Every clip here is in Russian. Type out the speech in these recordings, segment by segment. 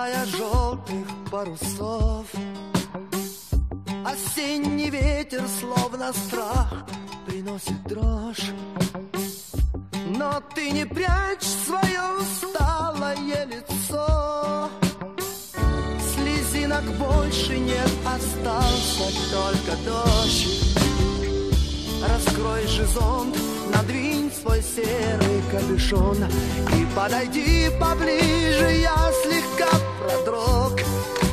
края желтых парусов. Осенний ветер, словно страх, приносит дрожь. Но ты не прячь свое усталое лицо. Слезинок больше нет, остался только дождь. Раскрой же зонт, надвинь свой серый капюшон и подойди поближе, я слегка продрог.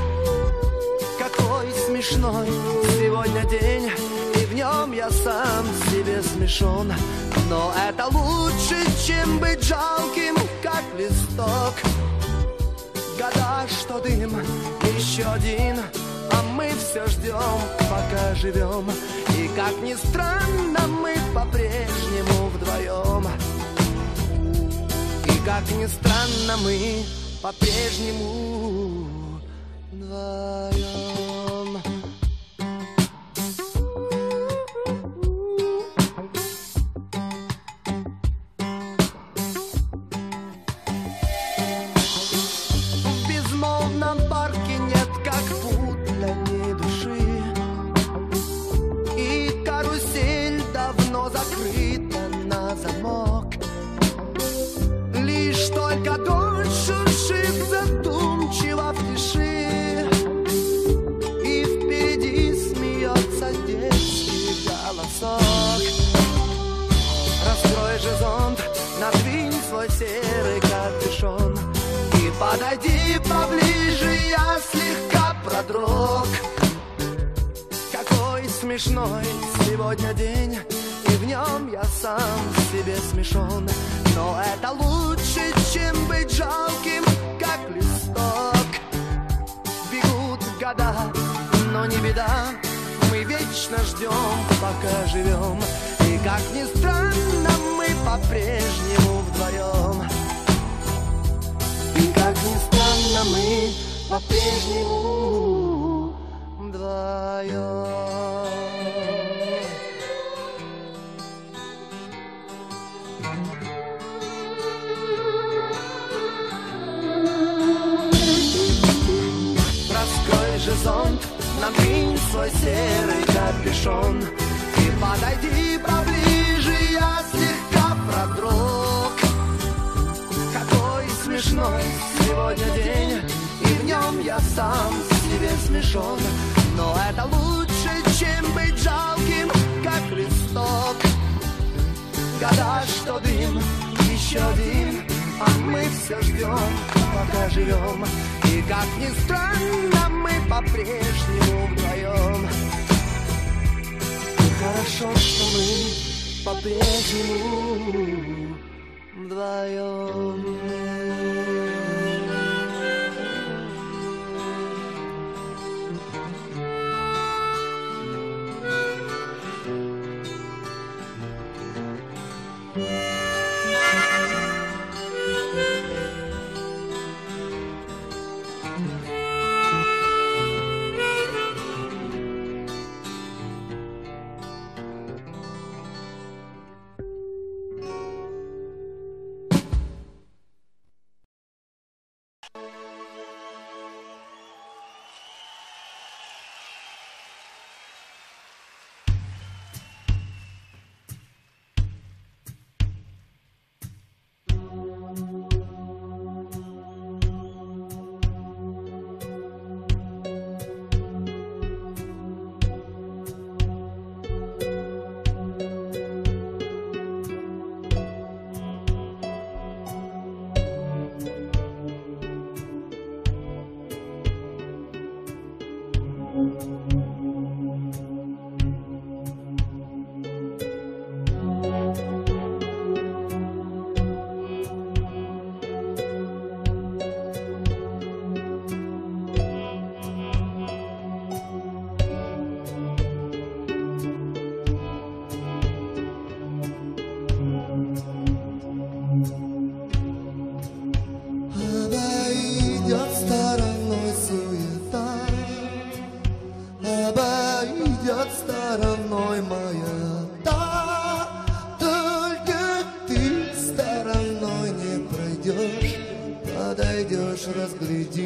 Какой смешной сегодня день, и в нем я сам себе смешон. Но это лучше, чем быть жалким, как листок. Года, что дым, еще один, а мы все ждем, пока живем. И как ни странно, мы по-прежнему вдвоем. И как ни странно, мы по-прежнему вдвоем. В безмолвном парке нет как будто ни души. И карусель давно закрыта на замок. Лишь только дождь шуршит задумчиво в тиши. И впереди смеется детский голосок. Раскрой же зонт, надвинь свой серый капюшон и подойди поближе, я слегка продрог. Какой смешной сегодня день, и в нем я сам себе смешон. Но это лучше, чем быть жалким, как листок. Бегут года, но не беда, мы вечно ждем, пока живем. И как ни странно, мы по-прежнему вдвоем. И как ни странно, мы по-прежнему вдвоем. Раскрой же зонт, надвинь свой серый капюшон и подойди поближе, я слегка продрог. Какой смешной сегодня день, и в нем я сам себе смешон. Но это лучше, чем быть жалким, как листок. Года, что дым, еще один, а мы все ждем, пока живем. И как ни странно, мы по-прежнему вдвоем. И хорошо, что мы по-прежнему вдвоем.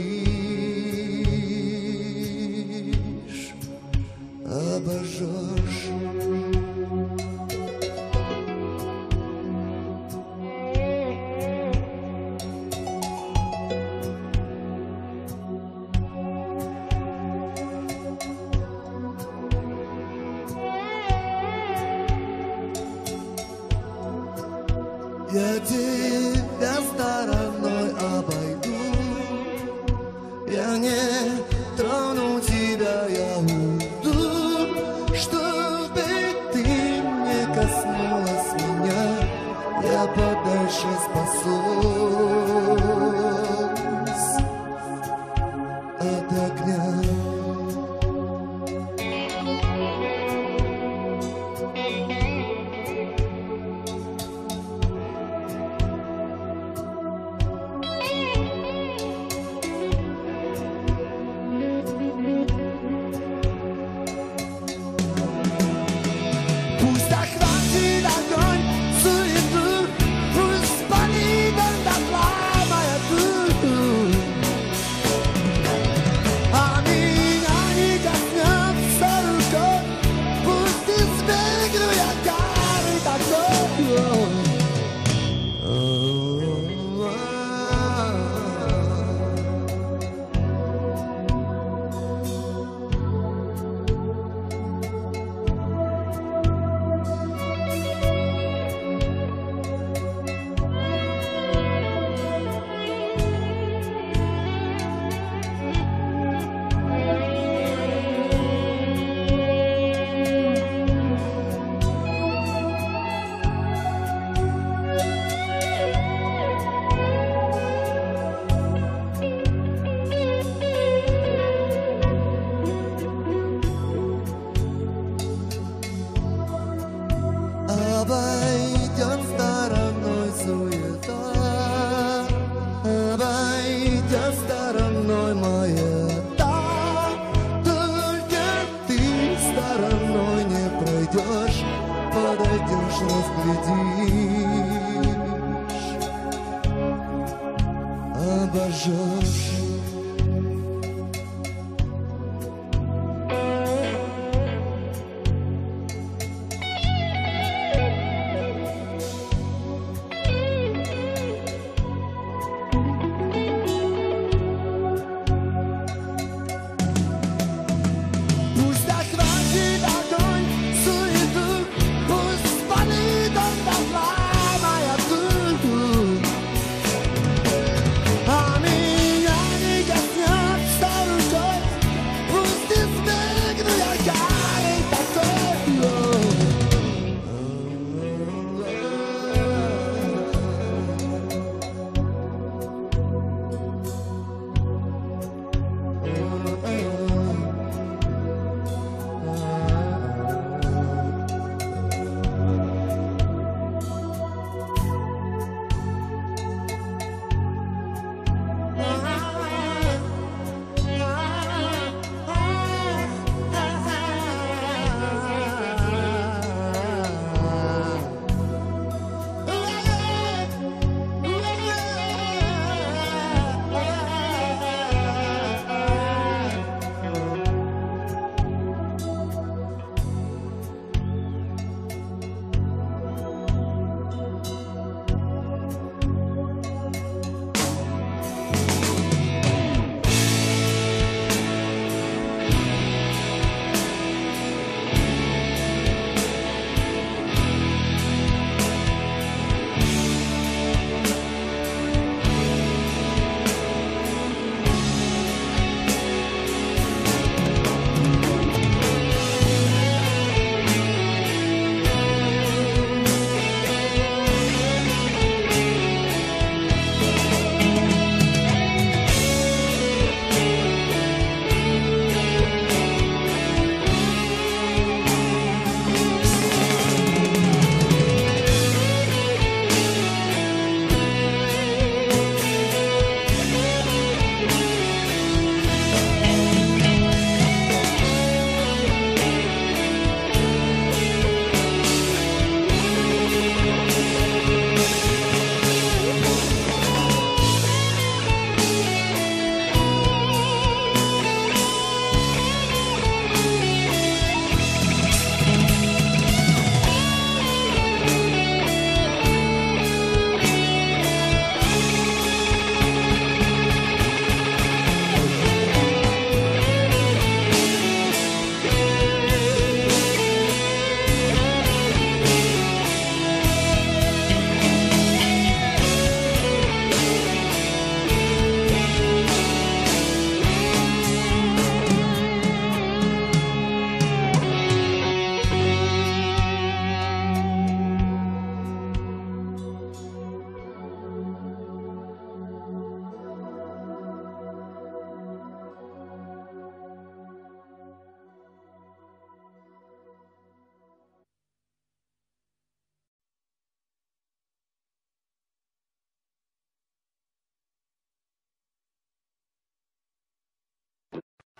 сгоришь, обожжешь. Я тебя стороной обойду, я не трону тебя, я уйду, чтобы ты не коснулась меня, я подальше спасусь от огня. Пусть охватит огонь суету, пусть спалит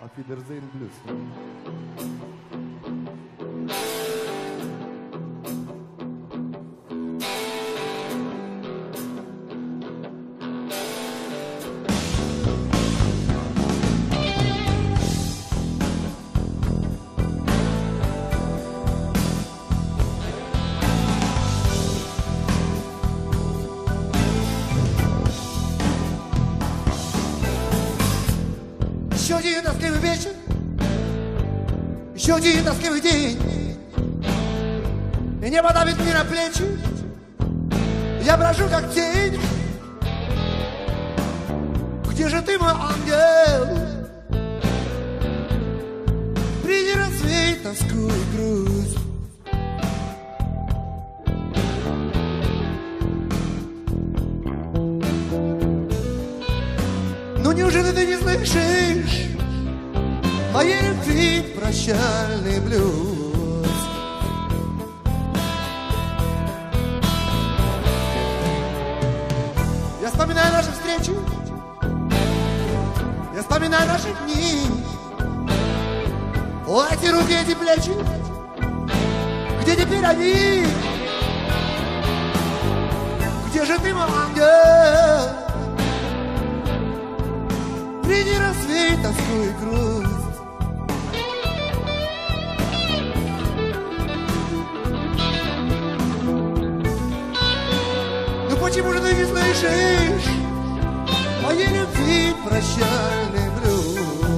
Auf Wiedersehen, Blues. Еще один тоскливый вечер, еще один тоскливый день, и небо давит мне на плечи, я брожу как тень. Где же ты, мой ангел? Приди рассвет, тоску и грусть. Ну неужели ты не слышишь моей любви прощальный блюз? Я вспоминаю наши встречи, я вспоминаю наши дни. О, эти руки, эти плечи, где теперь они? Где же ты, мой ангел? Приди рассвет, тоску и грусть. Ну почему же ты не слышишь моей любви прощальный блюз?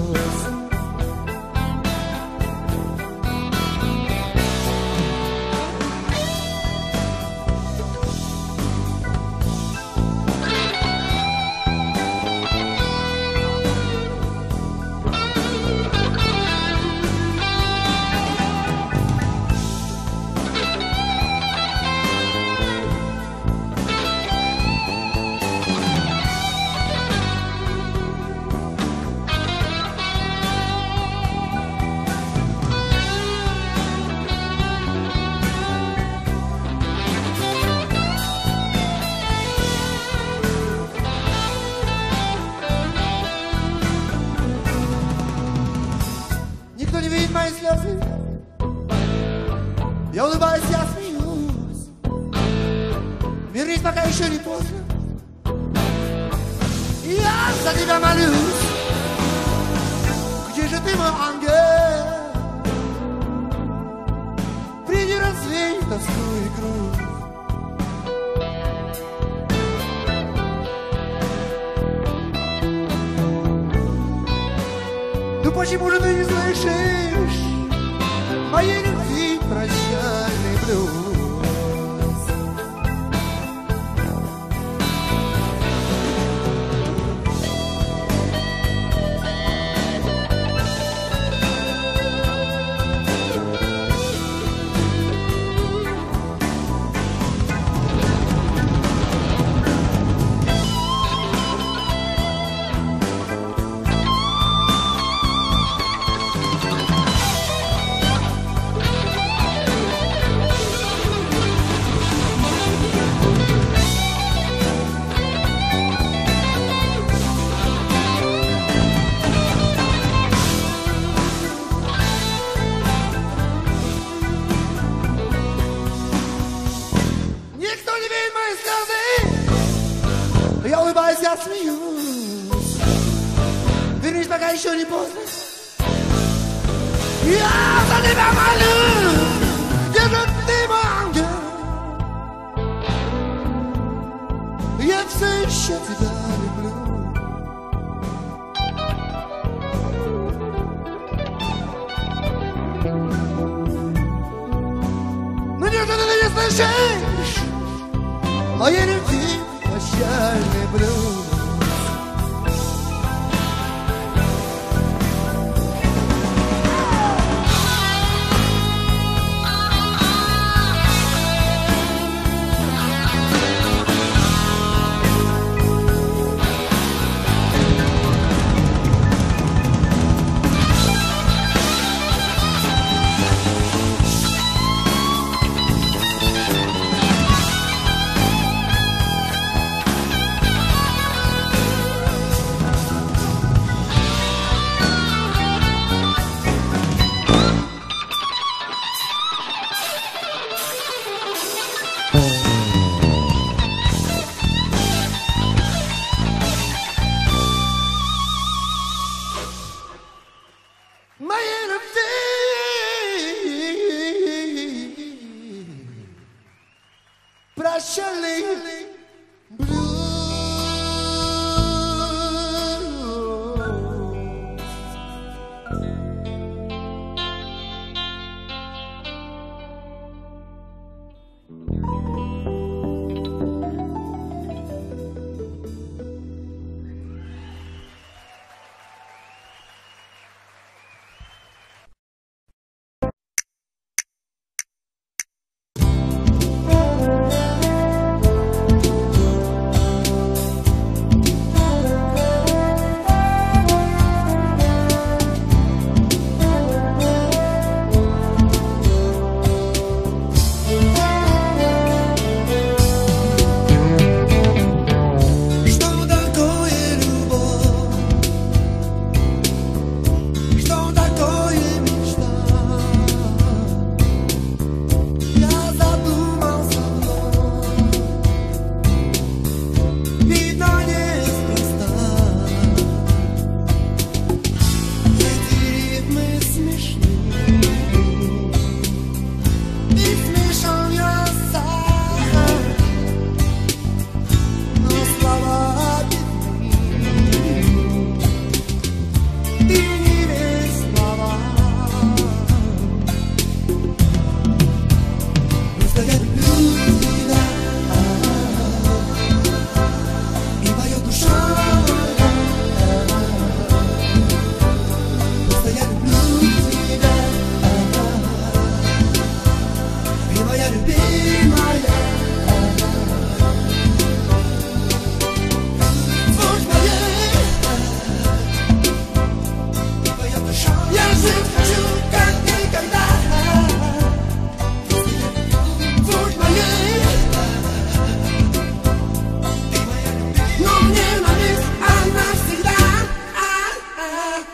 Никто не видит мои слезы, я улыбаюсь, я смеюсь. Вернись, пока еще не поздно, я за тебя молюсь. Где же ты, мой ангел? Приди рассвет, тоску и грусть. Ну почему же ты не слышишь моей любви прощальный блюз? Я улыбаюсь, я смеюсь. Вернись, пока еще не поздно, я за тебя молюсь. Где же ты, мой ангел? Я все еще тебя люблю. Ну неужели ты не слышишь моей любви прощальный блюз?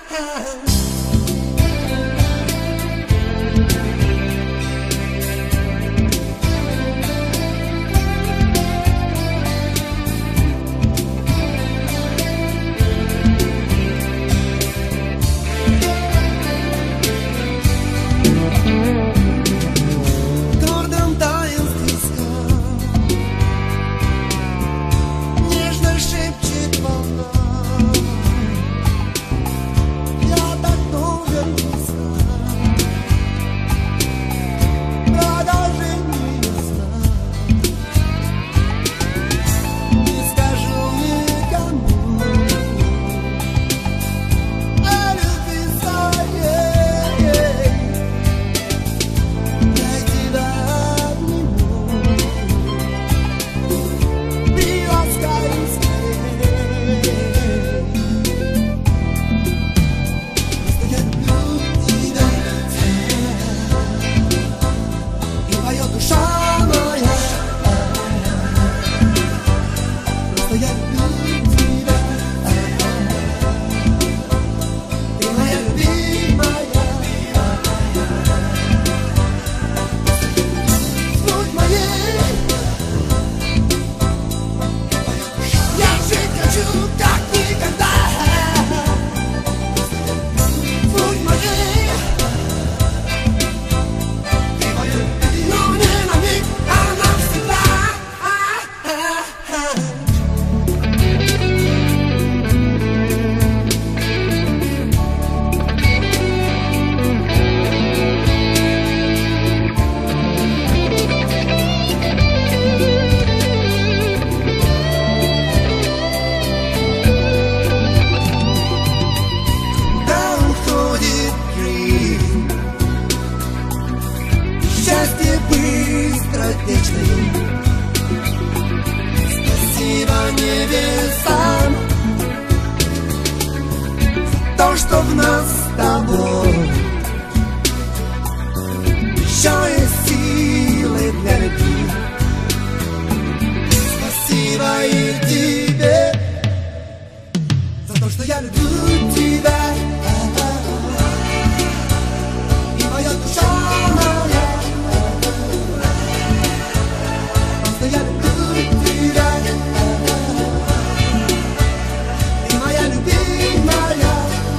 То, что в нас с тобой еще есть силы для любви. Спасибо и тебе за то, что я люблю тебя. И моя душа моя, просто я люблю тебя. И моя любимая,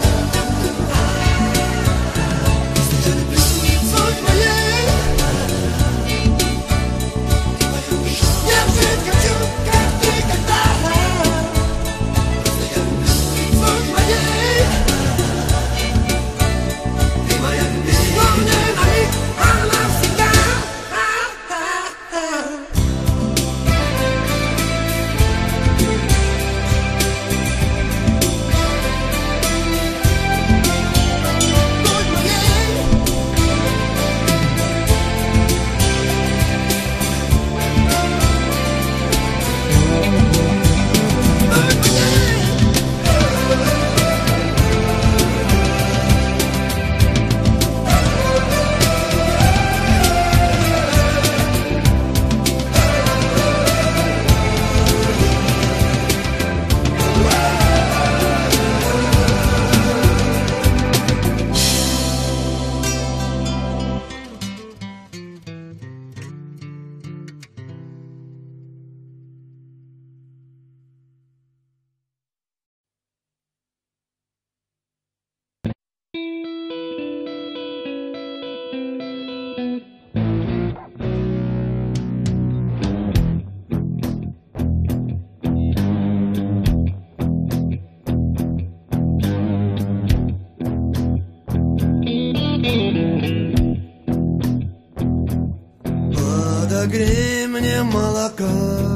подогрей мне молока,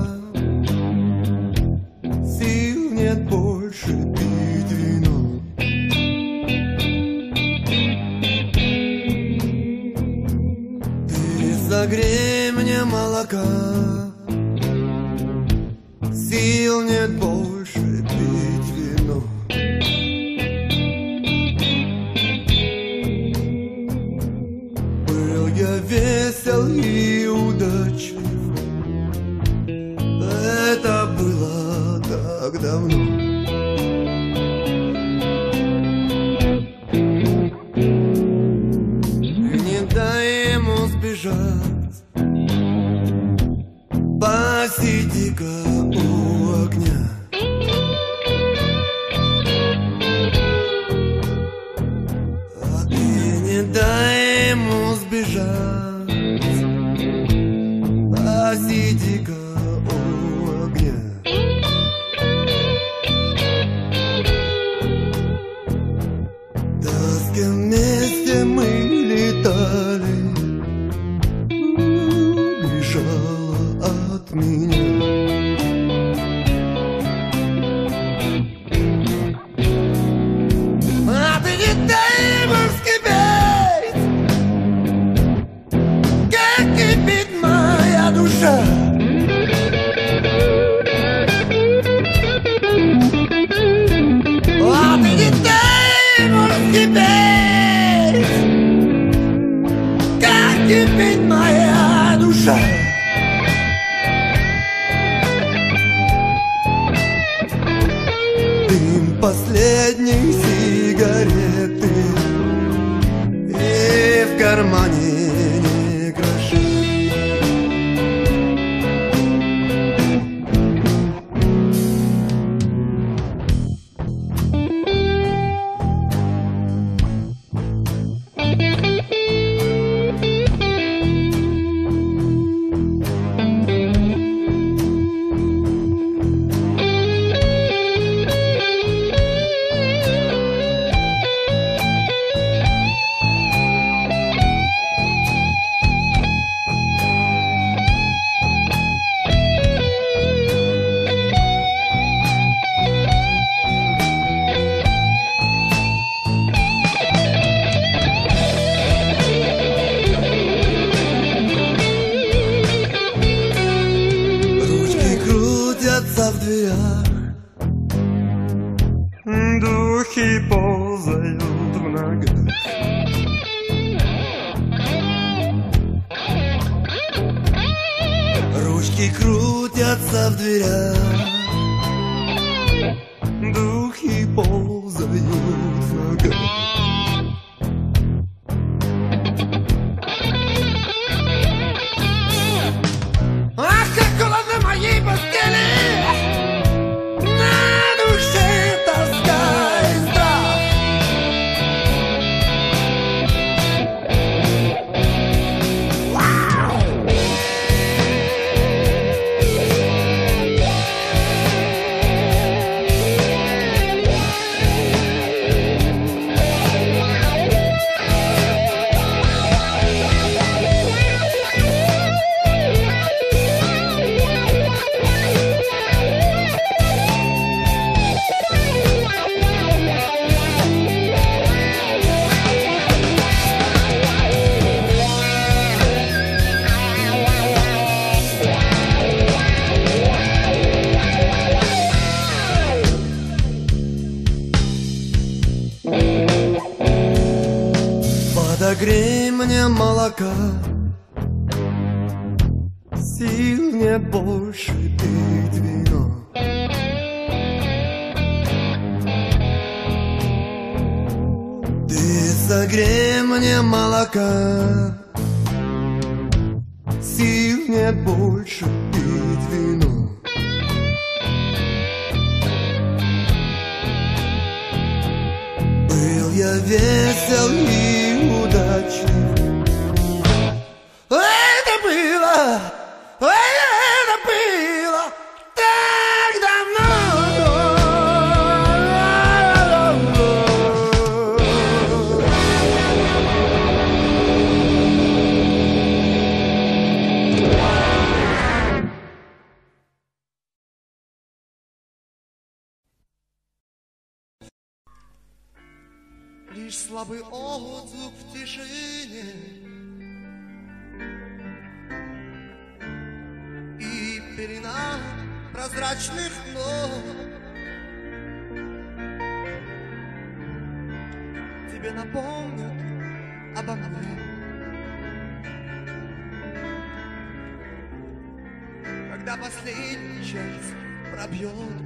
сил нет больше пить вино. Ты согрей мне молока, сил нет больше пить вино. Был я весел и удачлив, это было так давно. сбежать. Посиди-ка у огня. А ты не дай ему сбежать. Посиди-ка у огня. Да с кем вместе мы летали, бежала от меня. А ты не дай ему вскипеть, как кипит моя душа. А ты не дай ему вскипеть, как кипит моя душа. Дым последней сигареты, и в кармане не гроша. В дверях духи ползают в ногах. Ручки крутятся в дверях, духи ползают в ногах. Ах, как холодно в моей постели, на душе тоска и страх. Вау! Подогрей мне молока, сил нет больше пить вино. Ты согрей мне молока, сил нет больше пить вино. Был я весел и удачлив. Это было так давно. Лишь слабый отзвук в тишине и пелена прозрачных ног тебе напомнят обо мне, когда последний час пробьет.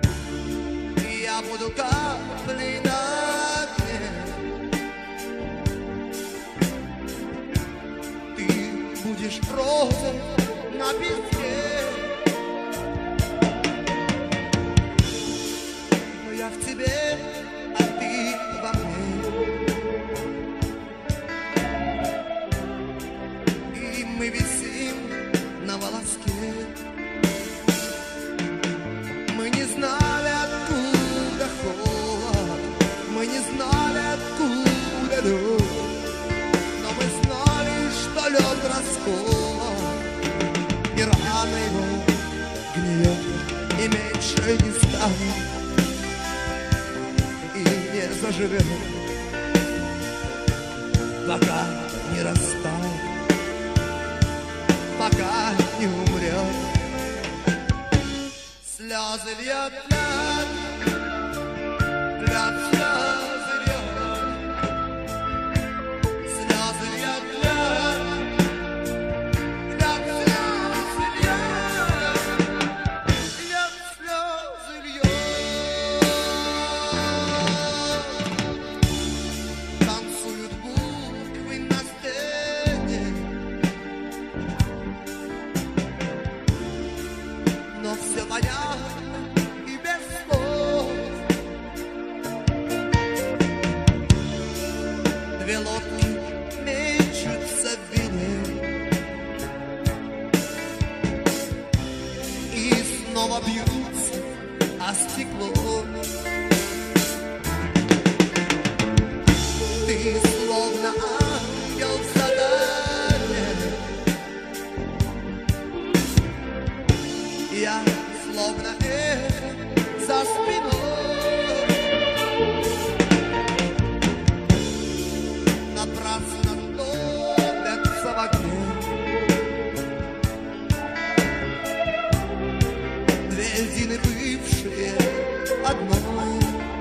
Я буду каплей на дне, лишь розы на песке. Но я в тебе, а ты во мне. И мы висим на волоске. Мы не знали, откуда холод, мы не знали, откуда лед. Но мы знали, что лед расколот, и рано его гниет, и меньше не станет, и не заживет, пока не растает, пока не умрет. Слезы льет, льет, слезы льет, слезы льет, льет, слезы льет, слезы льет. Танцуют буквы на стене, но все понятно и без слов. Две лодки мечутся в вине, и снова бьются о стекло. Ты словно ангел в задание, я словно эхо за спиной. Напрасно топятся в огне две льдины, бывшие одной.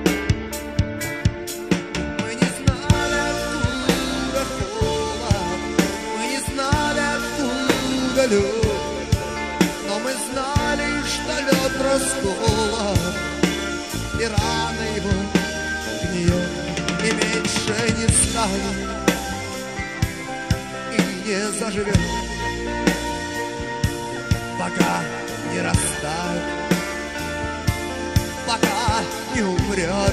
Мы не знали, откуда холод, мы не знали, откуда лед. Но мы знали, что лед расколот, и рано его гниет, и меньше не станет, и не заживет, пока не растает, пока не умрет.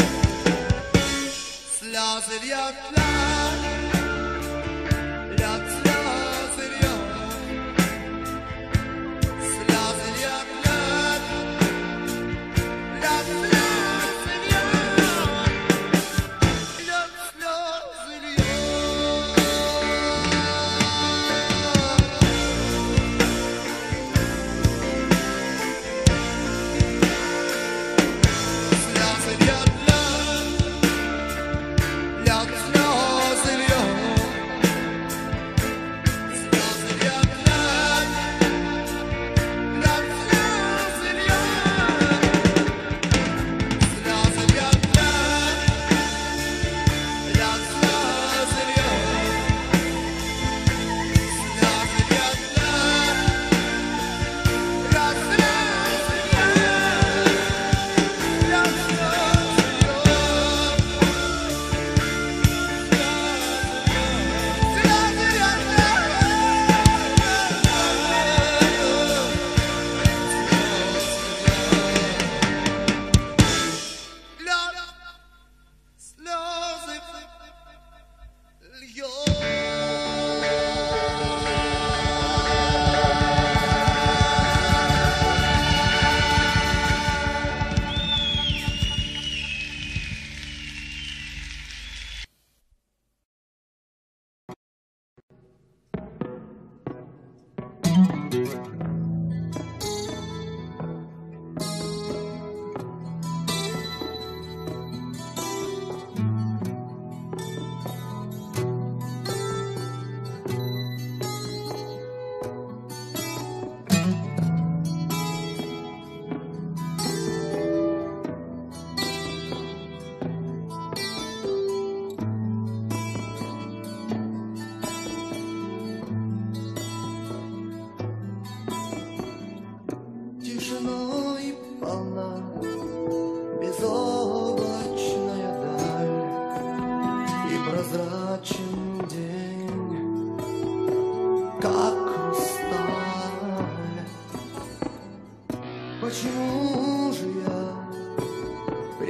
Слезы льет, льет, слезы льет. Слезы льет, льет, льет, слезы льет, льет, слезы льет. Слезы льет, льет, слезы льет.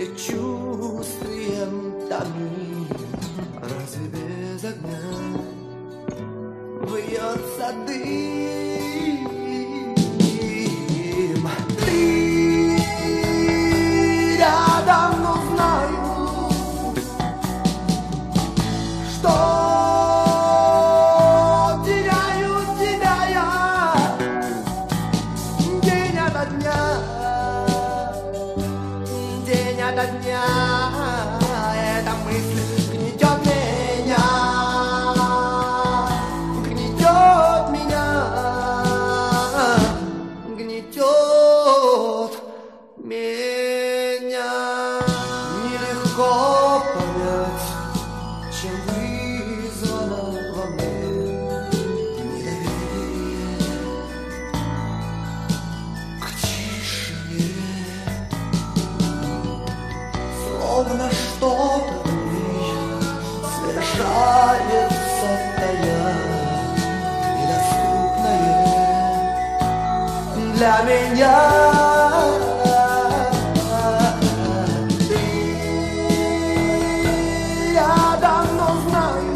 предчувствием томит. Разве без огня вьется дым? Ты рядом, но знаю, что теряю тебя я день ото дня, день ото дня. Эта мысль гнетет меня, гнетет меня, гнетет меня. Нелегко понять, чем вызвано во мне недоверие к тишине. Словно что-то в ней совершается тая, недоступное для меня. Ты рядом, но знаю,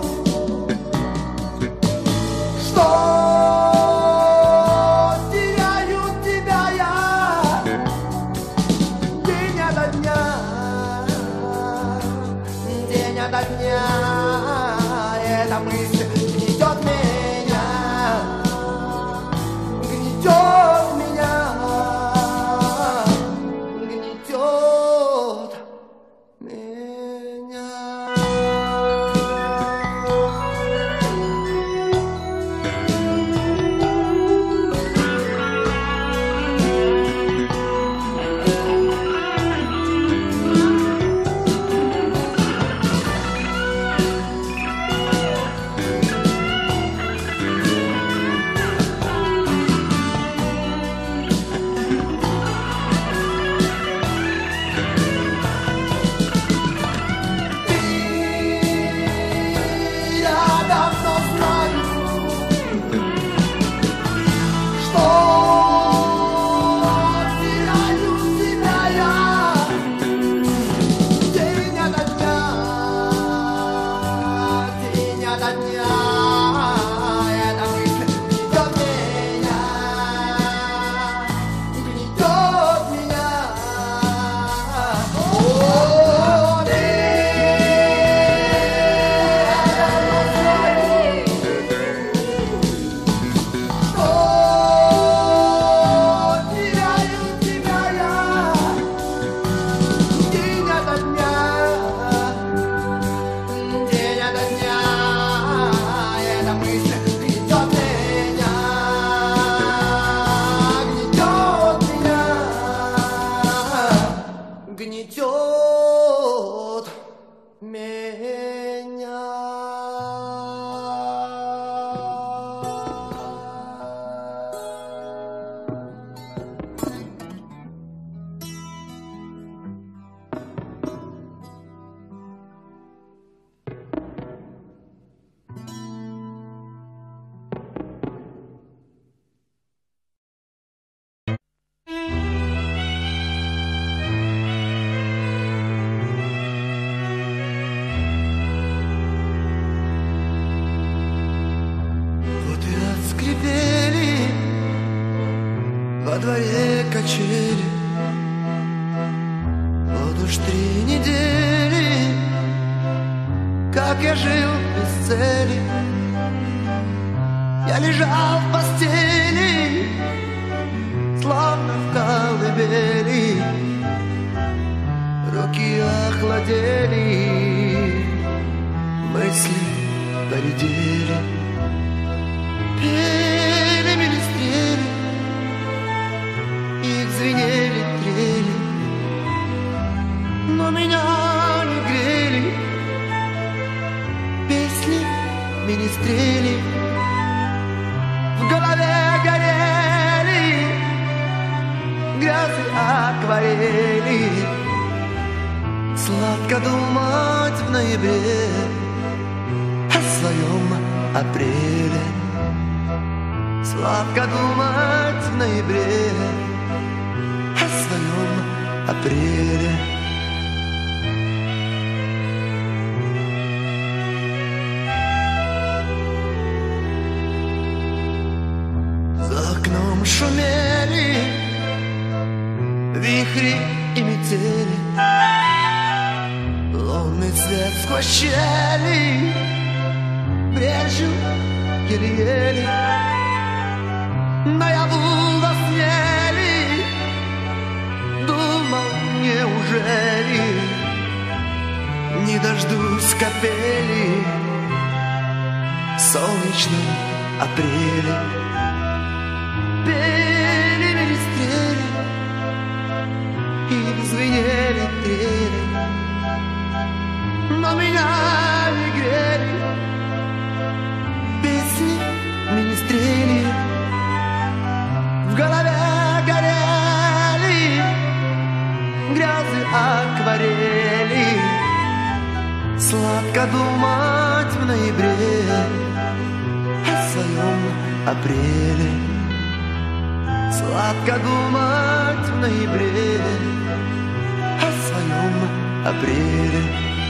что теряю тебя я день ото дня, день ото дня. Эта мысль гнетет меня, гнетет меня, гнетет меня. Гнетет меня. Во дворе качели, вот уж 3 недели, как я жил без цели. Я лежал в постели, словно в колыбели. Руки охладели, мысли поредели. Пели министрели, их звенели трели, но меня не грели песни министрели. В голове горели грязы акварели. Сладко думать в ноябре о своем апреле. Сладко думать в ноябре о своем апреле. сквозь щели, брежу еле-еле, наяву во сне ли, думал, неужели не дождусь капели в солнечном апреле. Пели министрели и звенели трели, но меня не грели песни министрели. В голове горели грязы акварели. Сладко думать в ноябре о своем апреле. Сладко думать в ноябре о своем апреле.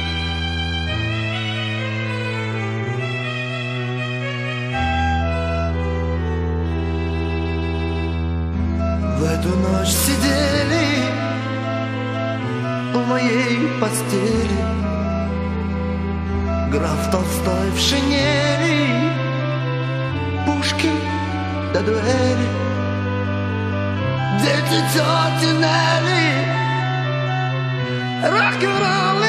В эту ночь сидели у моей постели граф Толстой в шинели, Пушкин до дуэли, дети тети Нелли, рок-н-ролл и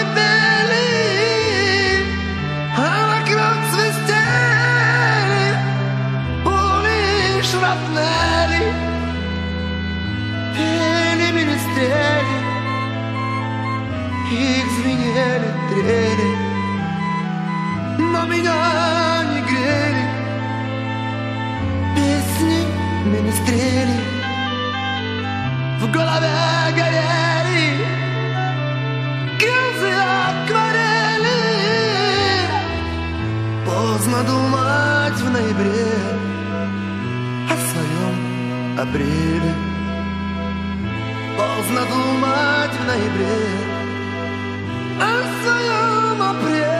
пели, а вокруг свистели пули и шрапнели. Пели министрели, их звенели трели, но меня не грели песни министрели. В голове горели грязы акварели. Поздно думать в ноябре о своем апреле. Поздно думать в ноябре о своем апреле.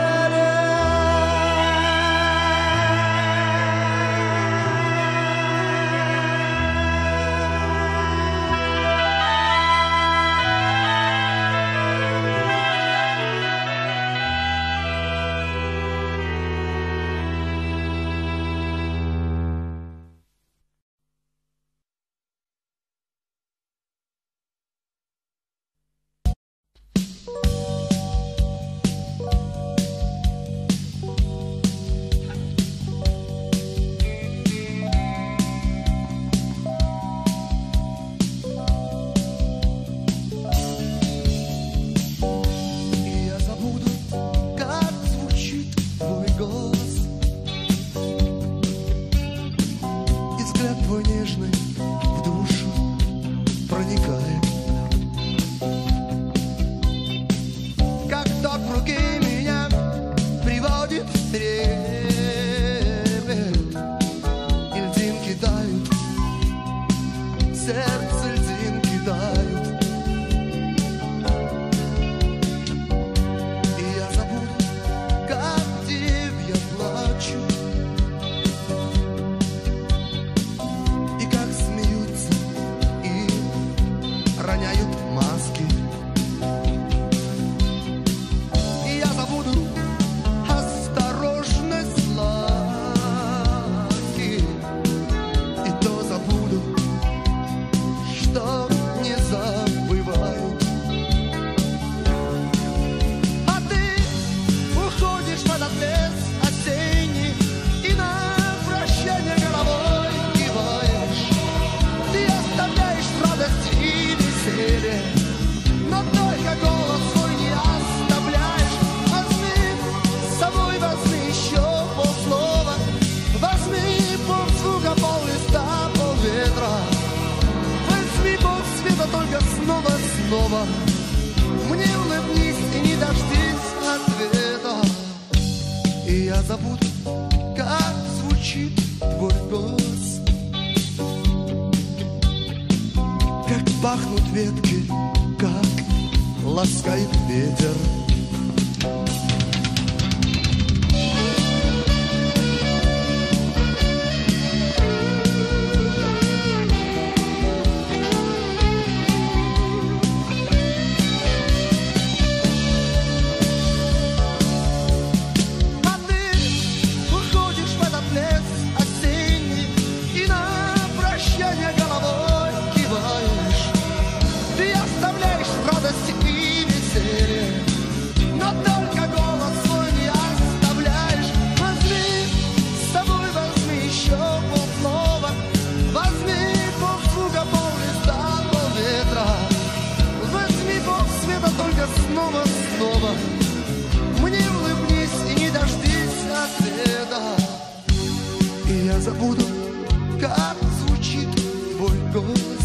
только снова мне улыбнись и не дождись ответа. И я забуду, как звучит твой голос.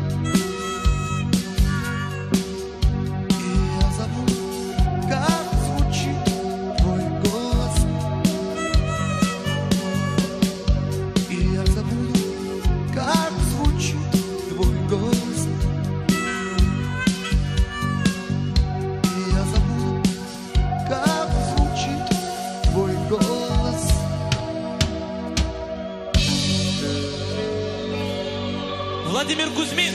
И я забуду, как звучит твой голос. И я забуду, как звучит твой голос. И я забуду, как звучит твой голос. Владимир Кузьмин.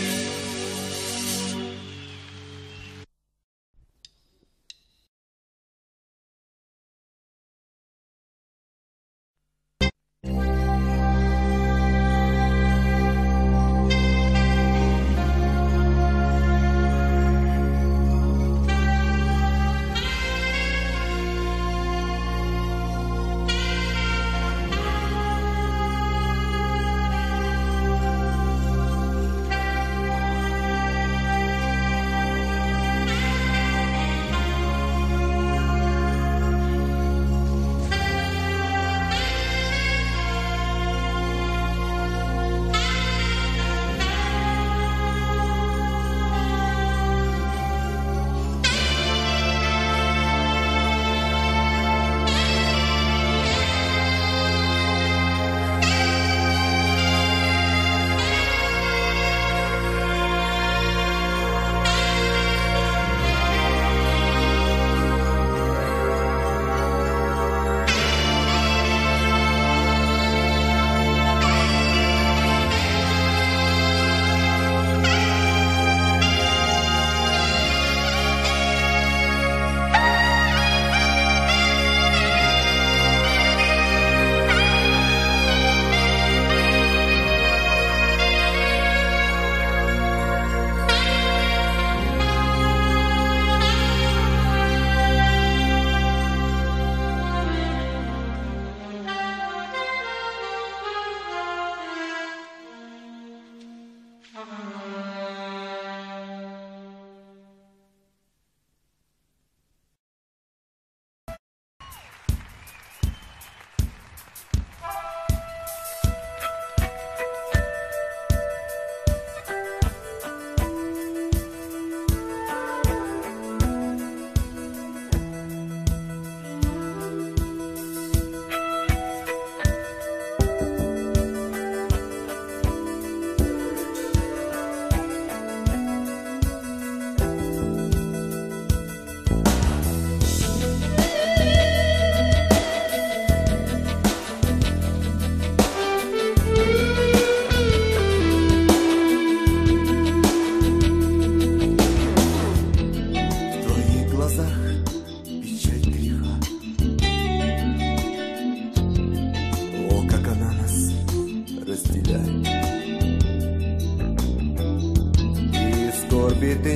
скорби ты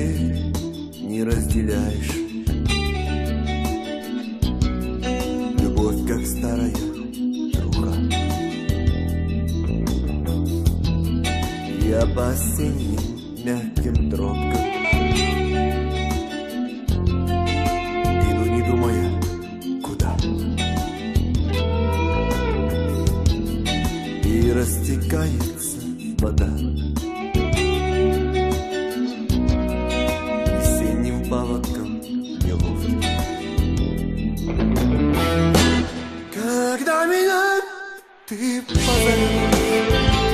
не разделяешь. Любовь, как старая труха, я по осенним мягким тропкам иду, не думая, куда. И растекается вода весенним паводком неловким. Когда меня ты позовешь,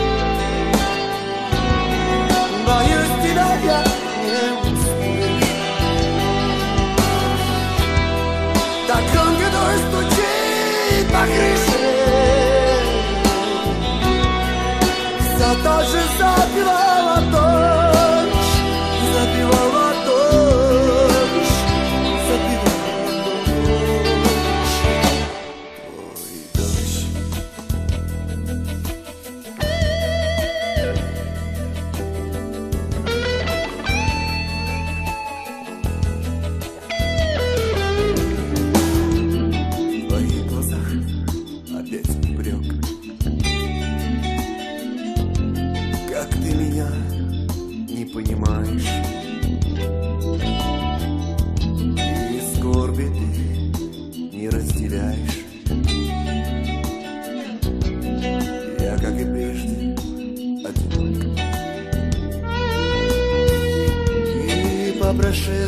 боюсь, тебя я не услышу. Так громко дождь стучит по крыше, все тот же запевала дождь, запевала дождь, запевала дождь, твой дождь. В твоих глазах опять упрек, как ты меня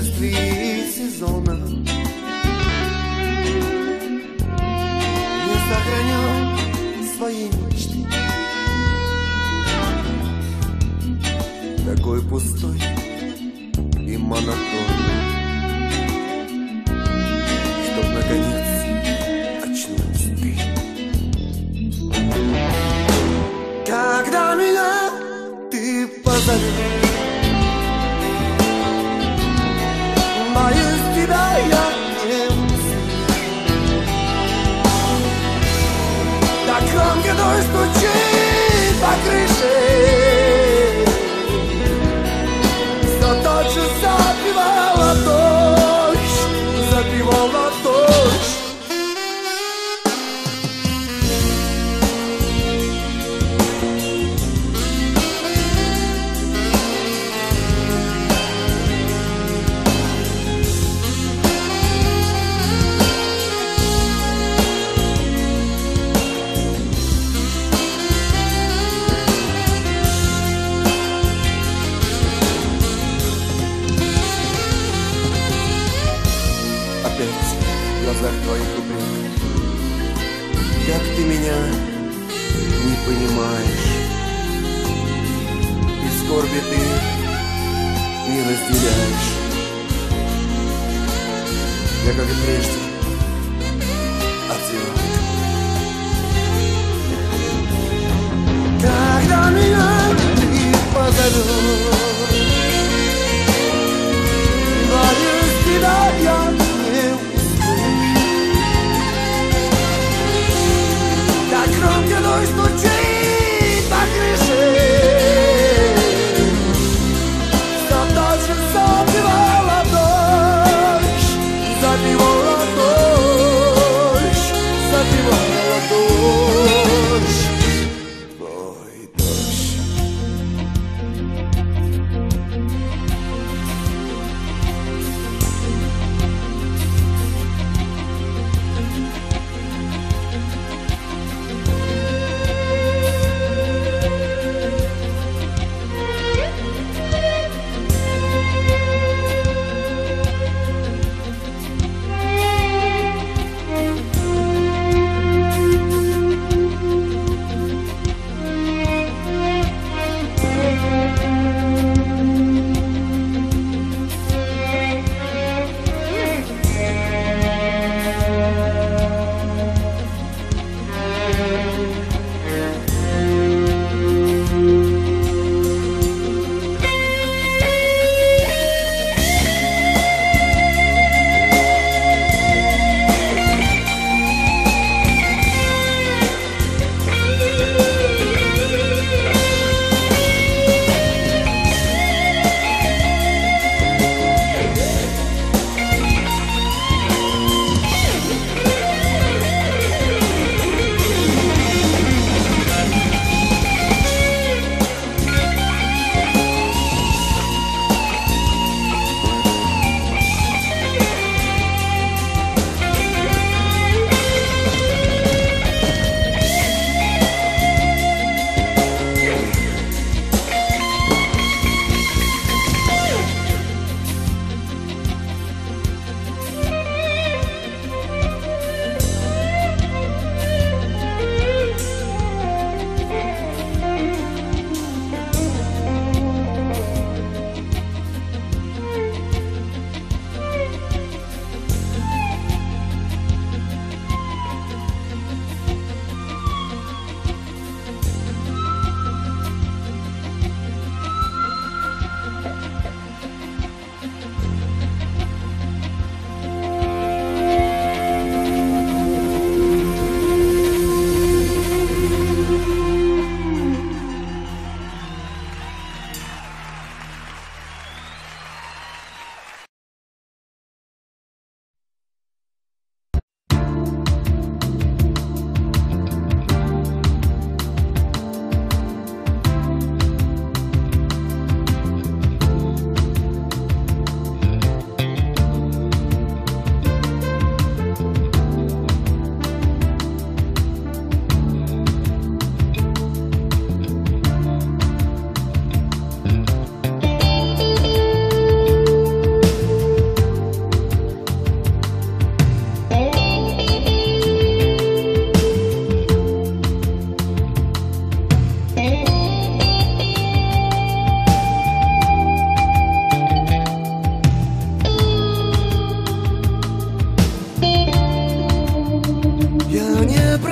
через 3 сезона не сохраню свои мечты. Такой пустой и монотонный, чтоб наконец очнулась ты. Когда меня ты позовешь, боюсь тебя я не услышу. Так громко дождь стучит по крыше, все тот же запевала дождь, запевала дождь. В глазах твоих упрек, как ты меня не понимаешь, и скорби ты не разделяешь. Я, как и прежде, одинок. Когда меня ты позовешь, боюсь тебя я не услышу. Так громко дождь стучит по крыше, все тот же запевала дождь, запевала дождь.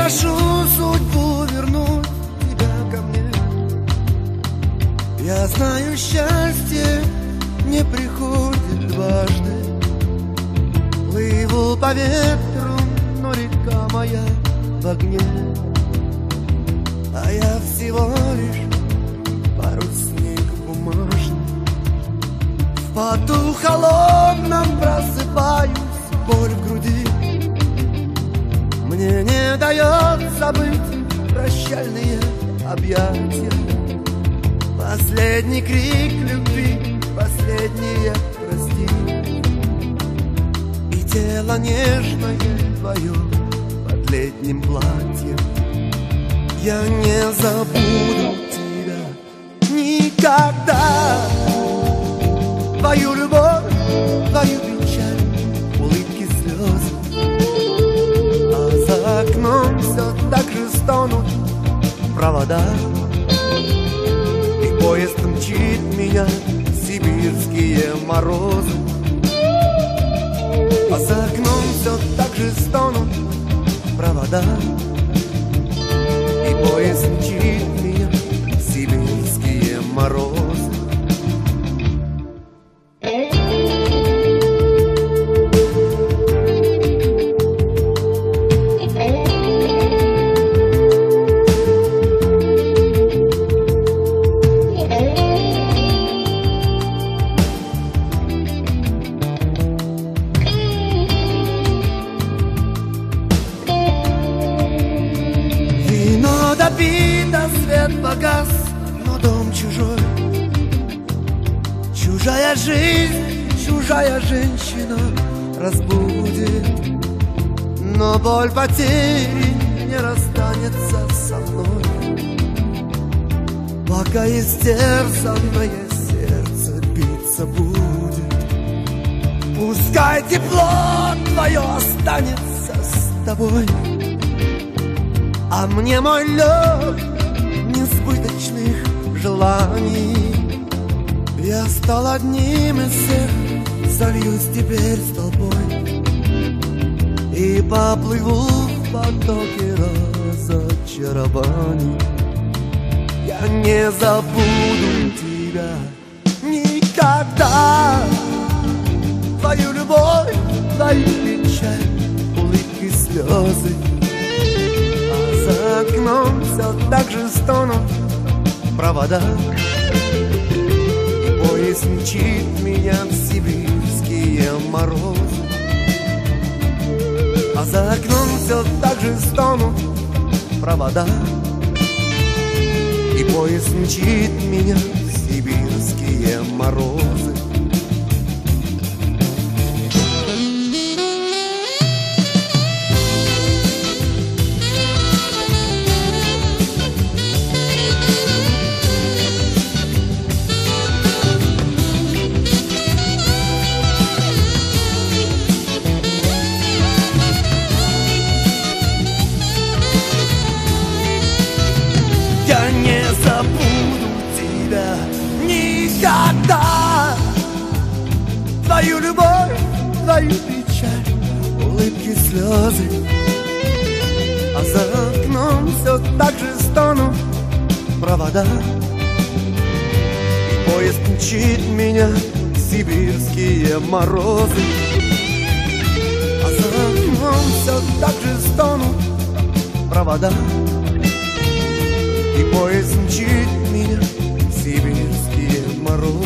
прошу судьбу вернуть тебя ко мне. Я знаю, счастье не приходит дважды. Плыву по ветру, но река моя в огне. А я всего лишь парусник бумажный. В поту холодном просыпаюсь, боль в груди. Мне не дает забыть прощальные объятия. Последний крик любви, последнее прости. И тело нежное твое под летним платьем. Я не забуду тебя никогда. Твою любовь, твою печаль, улыбки, слезы. А за окном все так же стонут провода. И поезд мчит меня в сибирские морозы. А за окном все так же стонут провода. И поезд мчит меня в сибирские морозы. Допито, свет погас, но дом чужой. Чужая жизнь, чужая женщина разбудит. Но боль потери не расстанется со мной, пока истерзанное сердце биться будет. Пускай тепло твое останется с тобой, а мне мой лед несбыточных желаний. Я стал одним из всех, сольюсь теперь с толпой и поплыву в потоке разочарований. Я не забуду тебя никогда. Твою любовь, твою печаль, улыбки, слезы. За окном все так же стонут провода. И поезд мчит меня в сибирские морозы. А за окном все так же стонут провода. И поезд мчит меня в сибирские морозы. Я не забуду тебя никогда. Твою любовь, твою печаль, улыбки, слезы. А за окном все так же стонут провода. И поезд мчит меня в сибирские морозы. А за окном все так же стонут провода. И поезд мчит меня в сибирские морозы.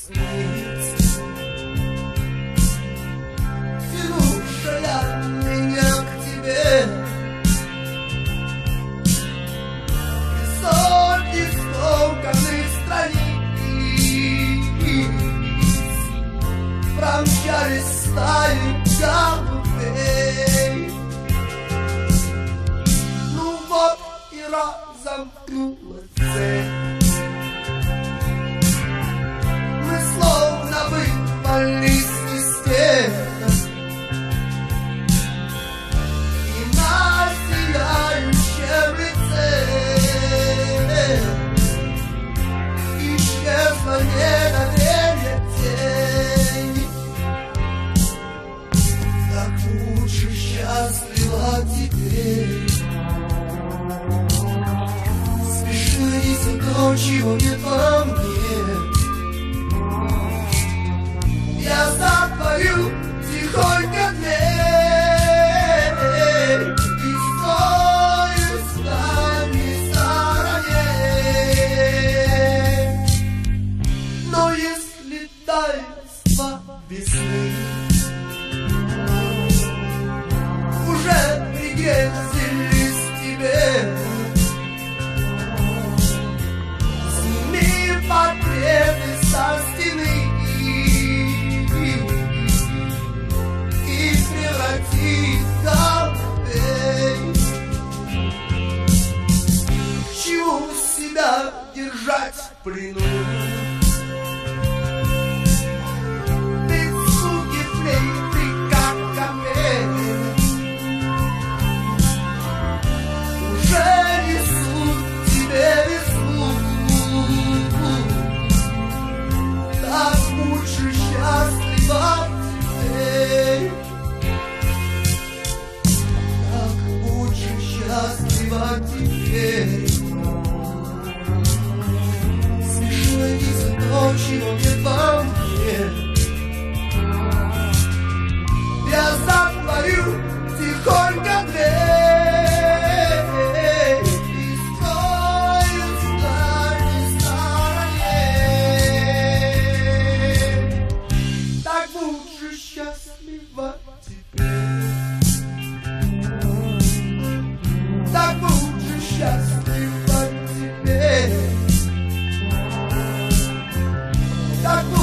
ресниц, тянувшая меня к тебе. И сотни скомканных страниц промчались стаи голубей. Ну вот и разомкнула цепь. Мы словно вырвались из тела, и на сияющем лице исчезла недоверие тень. Так лучше счастлива теперь. Смешись то, чего нет во мне. Я затворю тихонько дверь и стою с нами стороне. Но если таинства весны уже пригрезились тебе, сними портреты со стены и преврати голубей. Чего себя держать в плену? Ведь звуки флейты, как камень, уже несут тебе весну. Так лучше счастлива теперь. Так лучше счастлива теперь. Смешивайте за то, чего нет во мне. Я затворю тихонько дверь и стою с дальней стороне. Так лучше счастлива теперь. Так лучше счастлива теперь. Так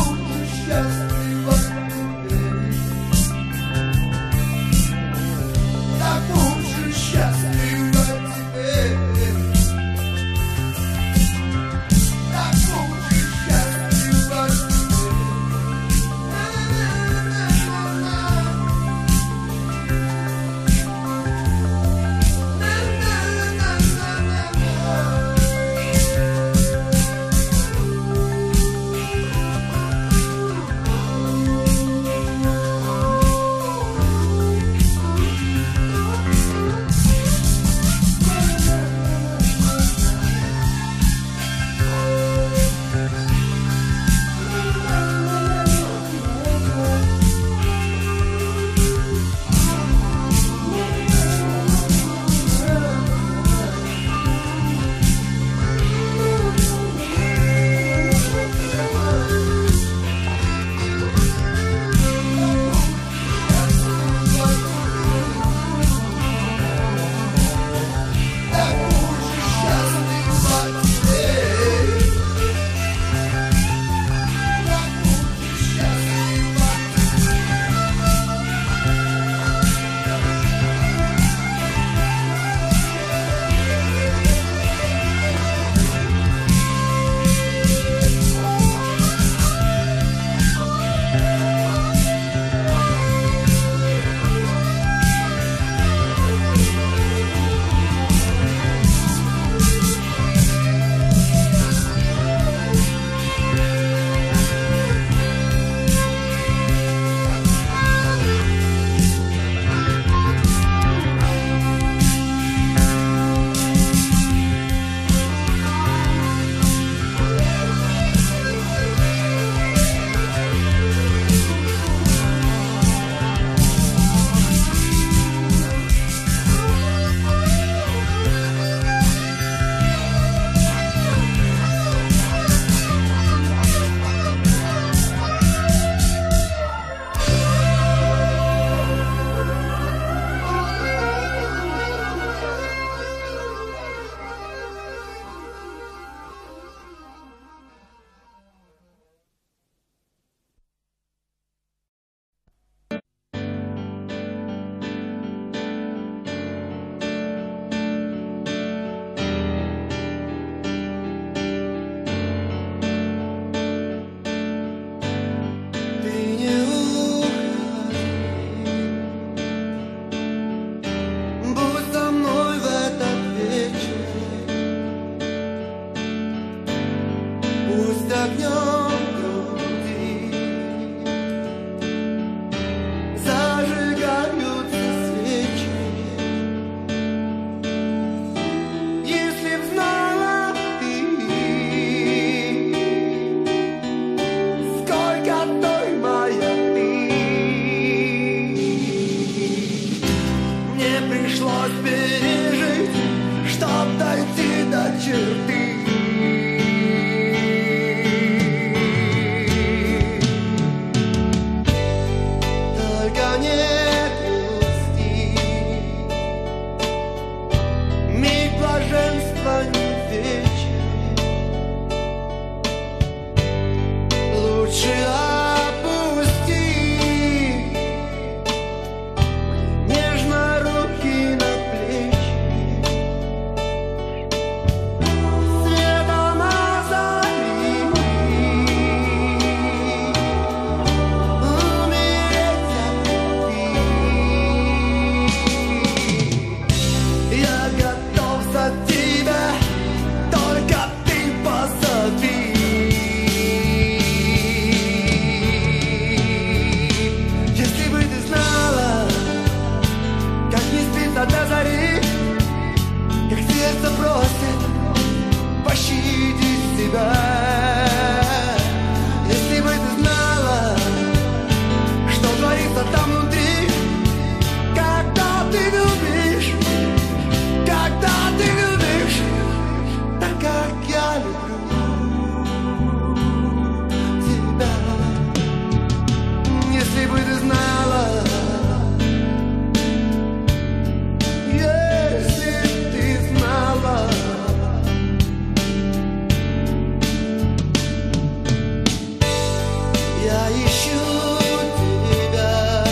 Я ищу тебя,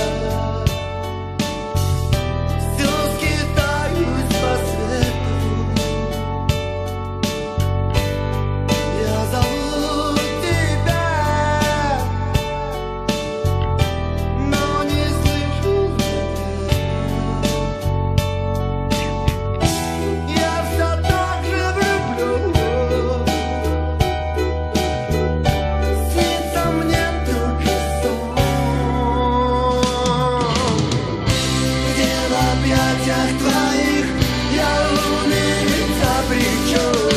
все скитаюсь по свету. Я зову тебя, но не слышу ответа. Я все так же влюблю. Снится мне тот же сон, где в объятиях твоих я умереть обречен.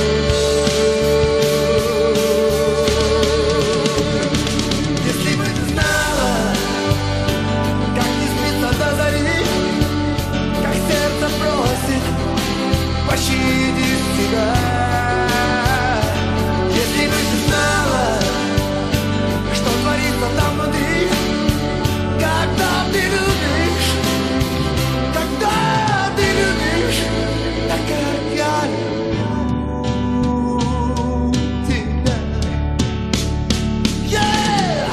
Если бы ты знала, как не спится до зари, как сердце просит пощадить тебя. Если бы ты знала, что творится там внутри, когда ты любишь, так как я люблю тебя. Yeah!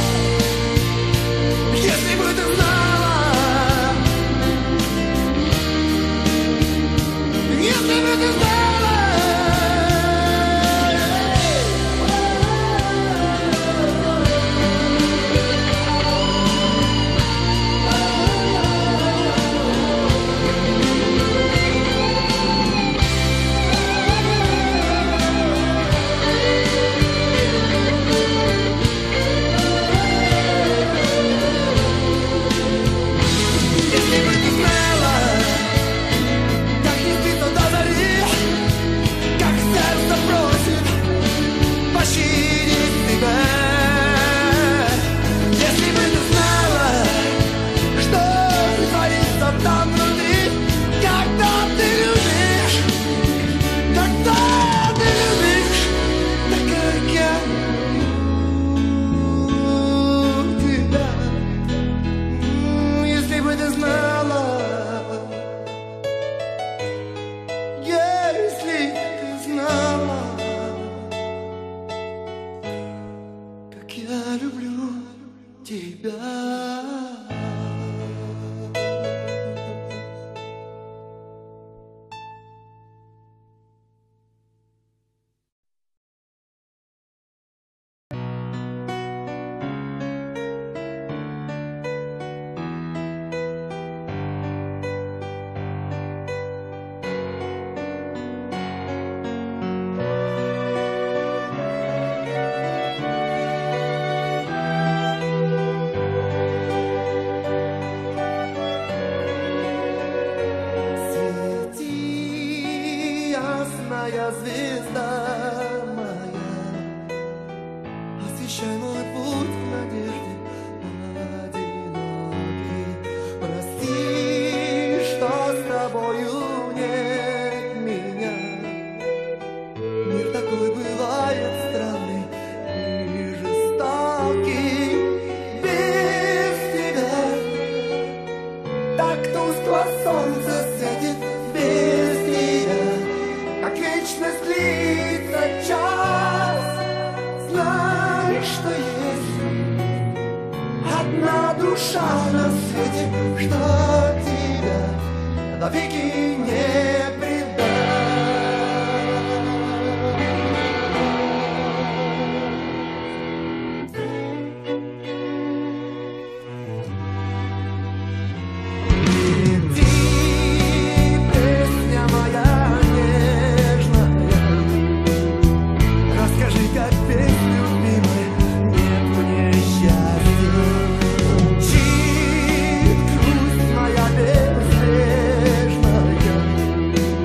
Если бы ты знала, если бы ты знала. Если бы ты знала, как не спится до зари, как сердце просит пощадить тебя. Если бы ты знала, что творится там внутри, когда ты любишь, так как я люблю тебя. Если бы ты знала, если ты знала, как я люблю тебя. Свети, ясная звезда моя, освещай мой путь к надежде одинокий. Прости, что с тобою нет меня. Мир такой бывает странный и жестокий. Без тебя так тускло солнце светит. Без тебя, как вечность длится час. Знай, что есть одна душа на свете, что тебя навеки не предаст. Расскажи, как без любимой нет мне счастья. Мчит грусть моя безбрежная.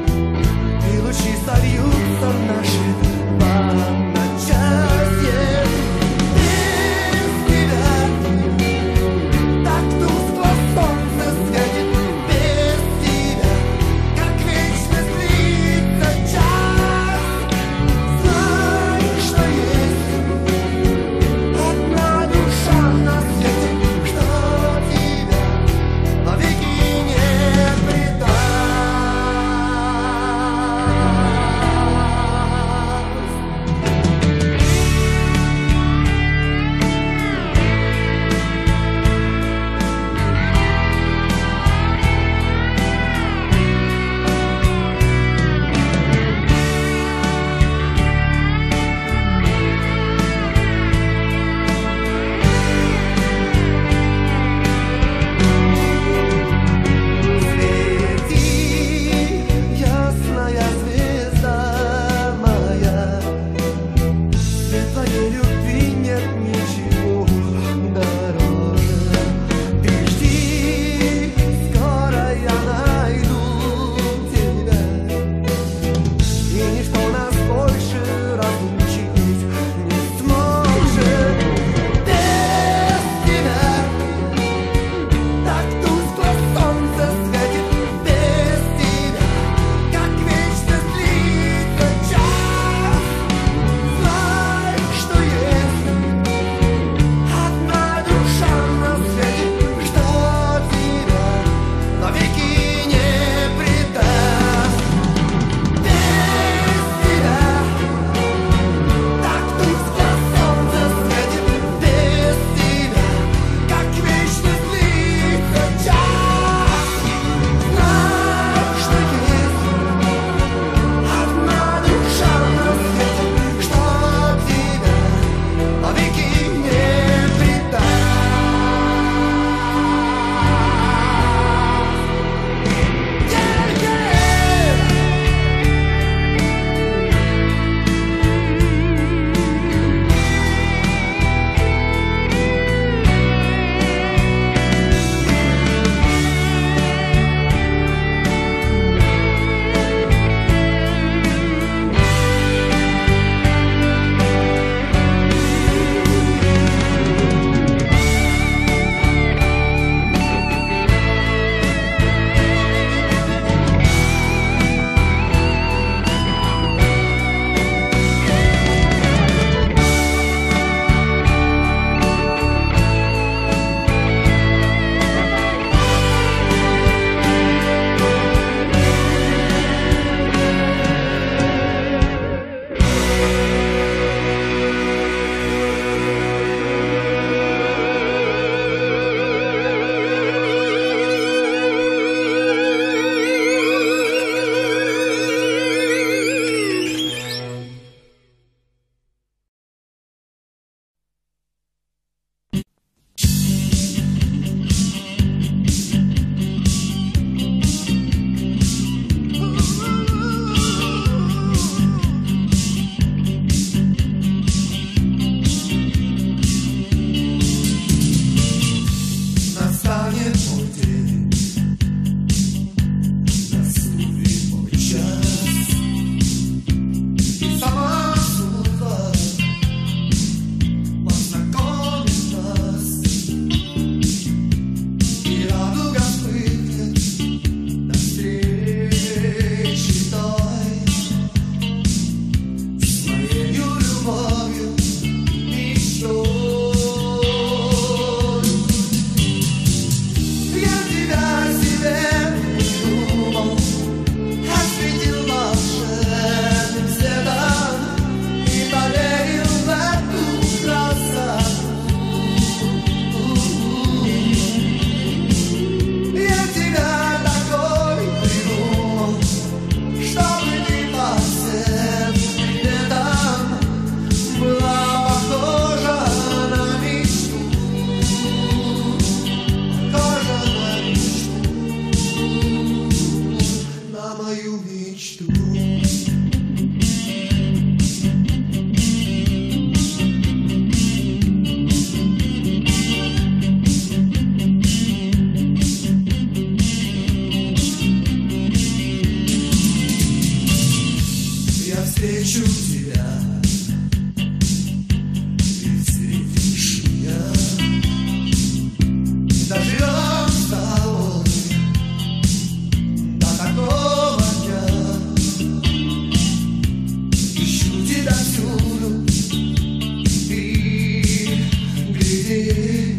уйти,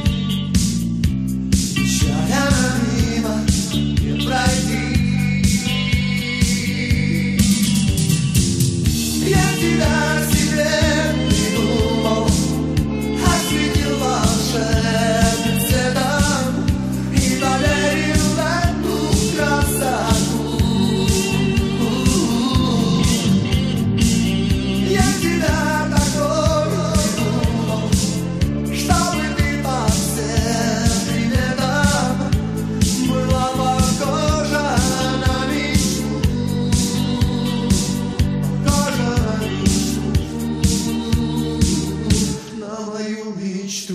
нечаянно мимо не пройти. Я тебя себе придумал, осветил волшебным цветом и подарил эту красоту. Я тебя такой придумал, чтобы ты по всем приметам была похожа на мечту, похожа на мою мечту.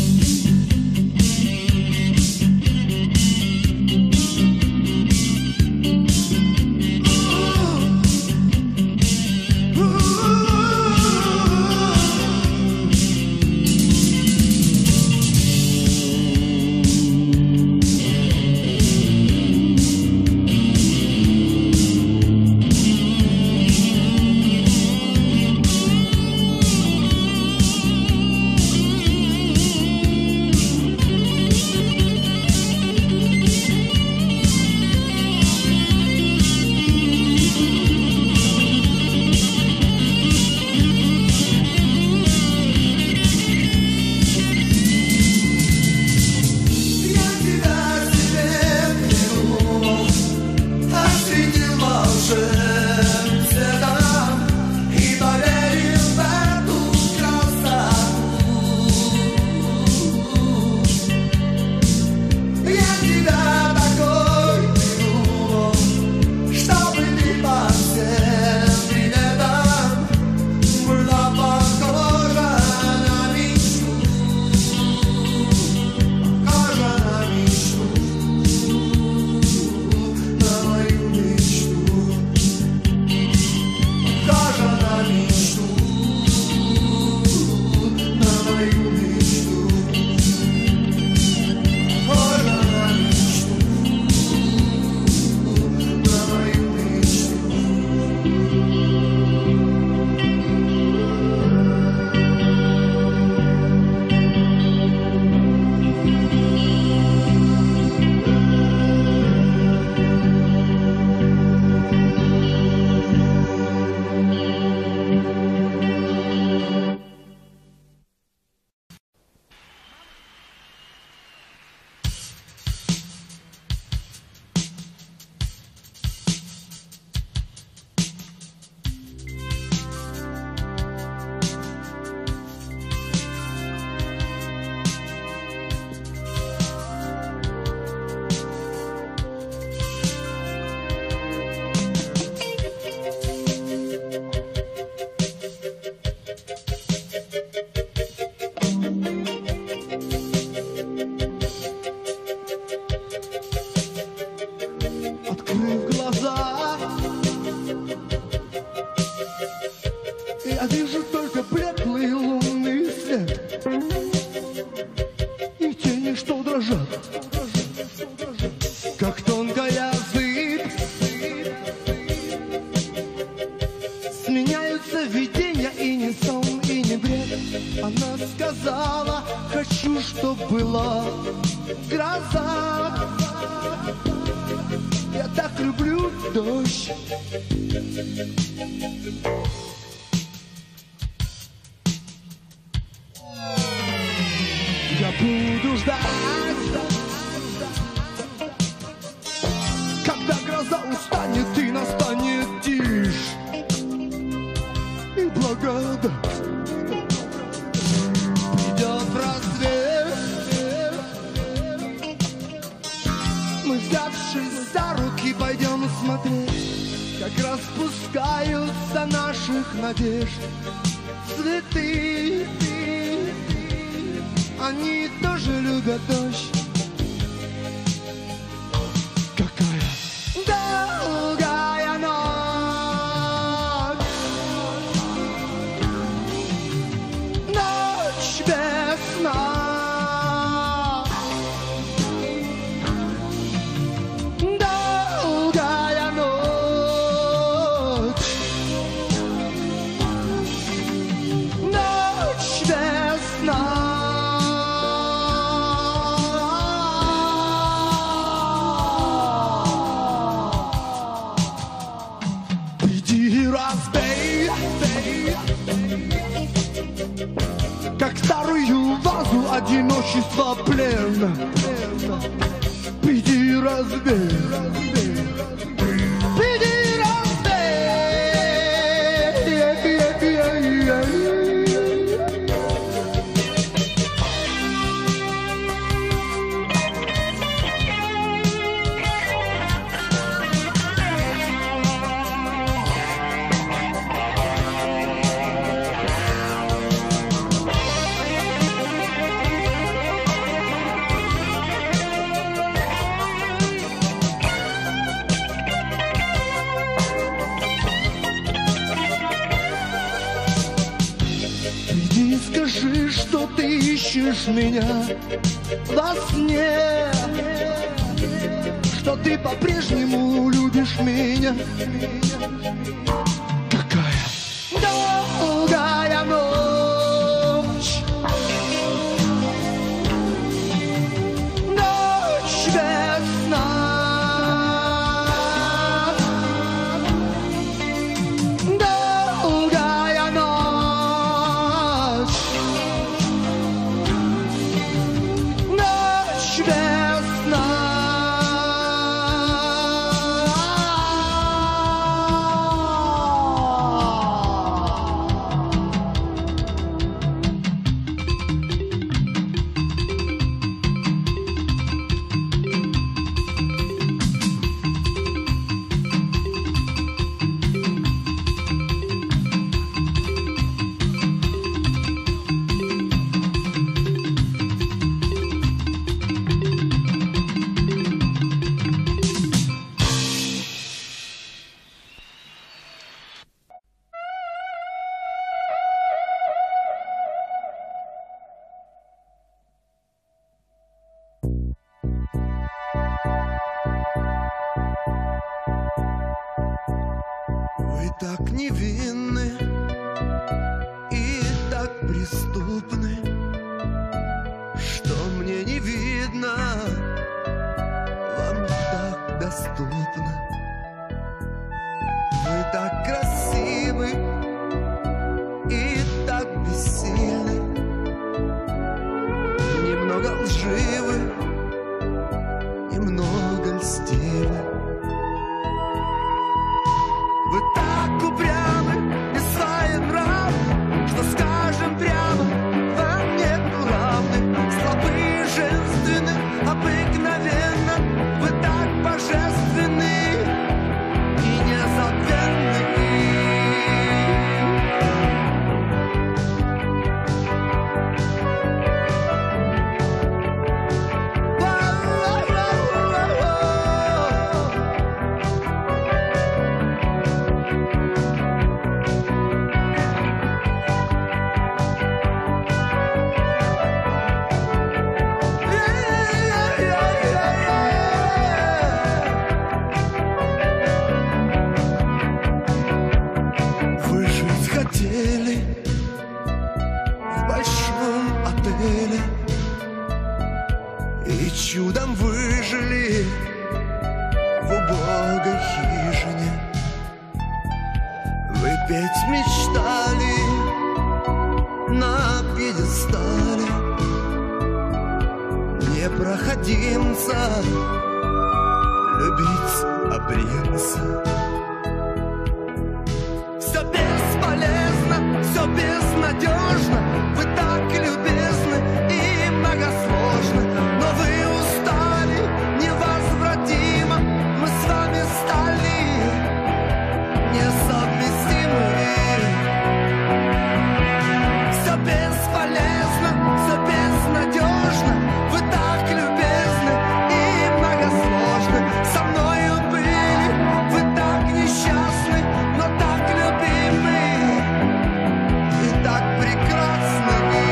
Открыв глаза, я вижу только блеклый лунный свет и тени, что дрожат, как тонкая зыбь. Сменяются видения, и не сон, и не бред. Она сказала: хочу, чтоб была гроза. Я так люблю дождь. Я буду ждать, когда гроза устанет и настанет тишь и благодать. Придет рассвет, мы, взявшись за руки, пойдем смотреть, как распускаются наших надежд цветы. Они тоже любят дождь. Какая долгая ночь, ночь без сна. Долгая ночь, ночь без сна. одиночество плен. Педеразбей, скажи, что ты ищешь меня во сне, что ты по-прежнему любишь меня. Какая долгая ночь, ночь без сна, долгая ночь, ночь без сна. Вы так невинны и так преступны, что мне не видно, вам так доступно. Вы так красивы и так бессильны, немного лживы, немного льстивы. Вы так упрямы и своенравны, что скажем прямо, вам нет равных. Слабы, женственны, обыкновенно. Вы так божественны и незабвенны. В большом отеле и чудом выжили в убогой хижине. Вы петь мечтали на пьедестале непроходимца, любить принца. Все бесполезно, все безнадежно. Вы так любезны и многосложны, но вы устали невозвратимо. Мы с вами стали несовместимы. Все бесполезно, все безнадежно. Вы так любезны и многосложны. Со мною были вы так несчастны, но так любимы и так прекрасны.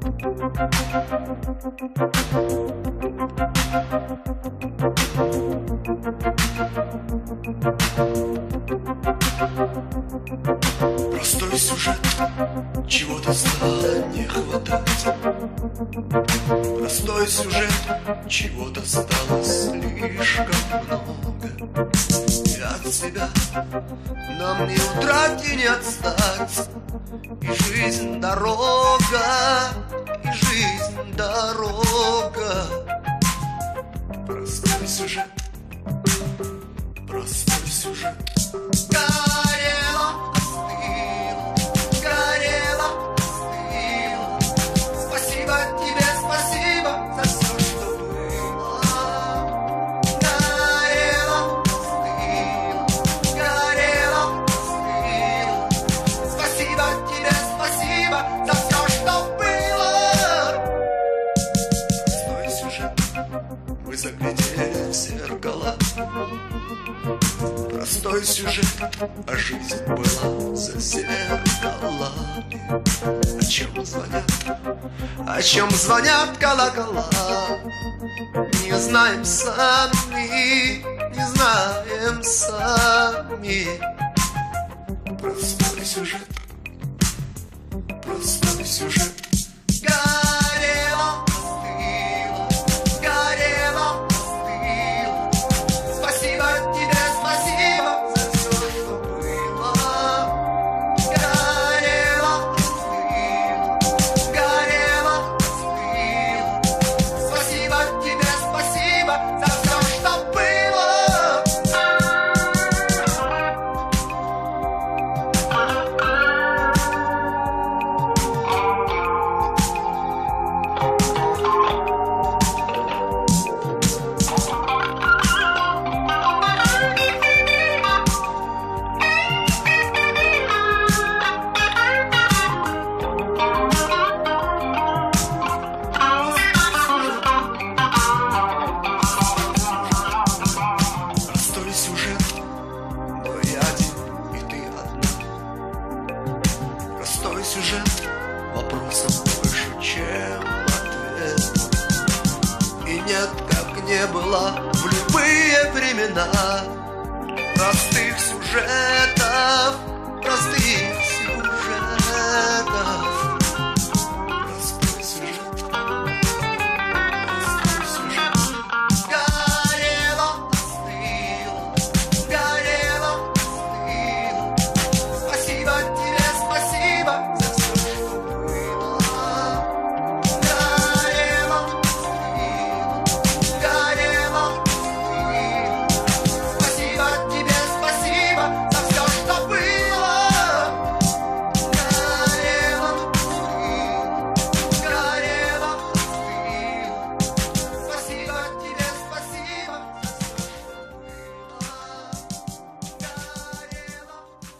Простой сюжет, чего-то стало не хватать. Простой сюжет, чего-то стало слишком много. И от себя нам не удрать и не отстать. И жизнь дорога, и жизнь дорога. Простой сюжет, простой сюжет. Горело, остыло, горело, остыло. Спасибо тебе, спасибо за все, что было. Горело, остыло, горело, остыло. Спасибо тебе, спасибо за все, что было. Простой сюжет, мы заглядели в зеркала. Простой сюжет, а жизнь была за зеркалами. О чем звонят колокола? Не знаем сами, не знаем сами. Простой сюжет, простой сюжет. Горело, остыло, горело, остыло. Спасибо тебе, спасибо за все, что было. Горело, остыло, горело, остыло. Спасибо тебе, спасибо за все, что было. Простой сюжет, но я один и ты одна. Простой сюжет, вопросов больше, чем ответ. И нет, как не было в любые времена простых сюжетов, простых сюжетов. Простой сюжет, простой сюжет. Горело, остыло, горело, остыло. Спасибо тебе, спасибо за все, что было. Горело, остыло, горело, остыло. Спасибо тебе, спасибо за все, что было. Горело, остыло, горело, остыло. Спасибо тебе, спасибо за все, что было. Горело,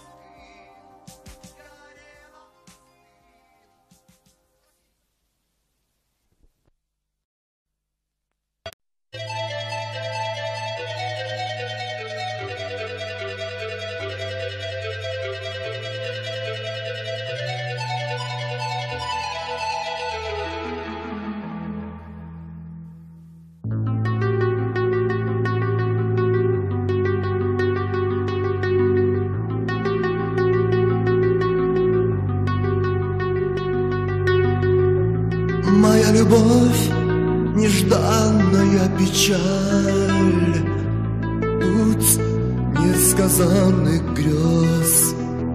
моя любовь, нежданная печаль, путь несказанных грез.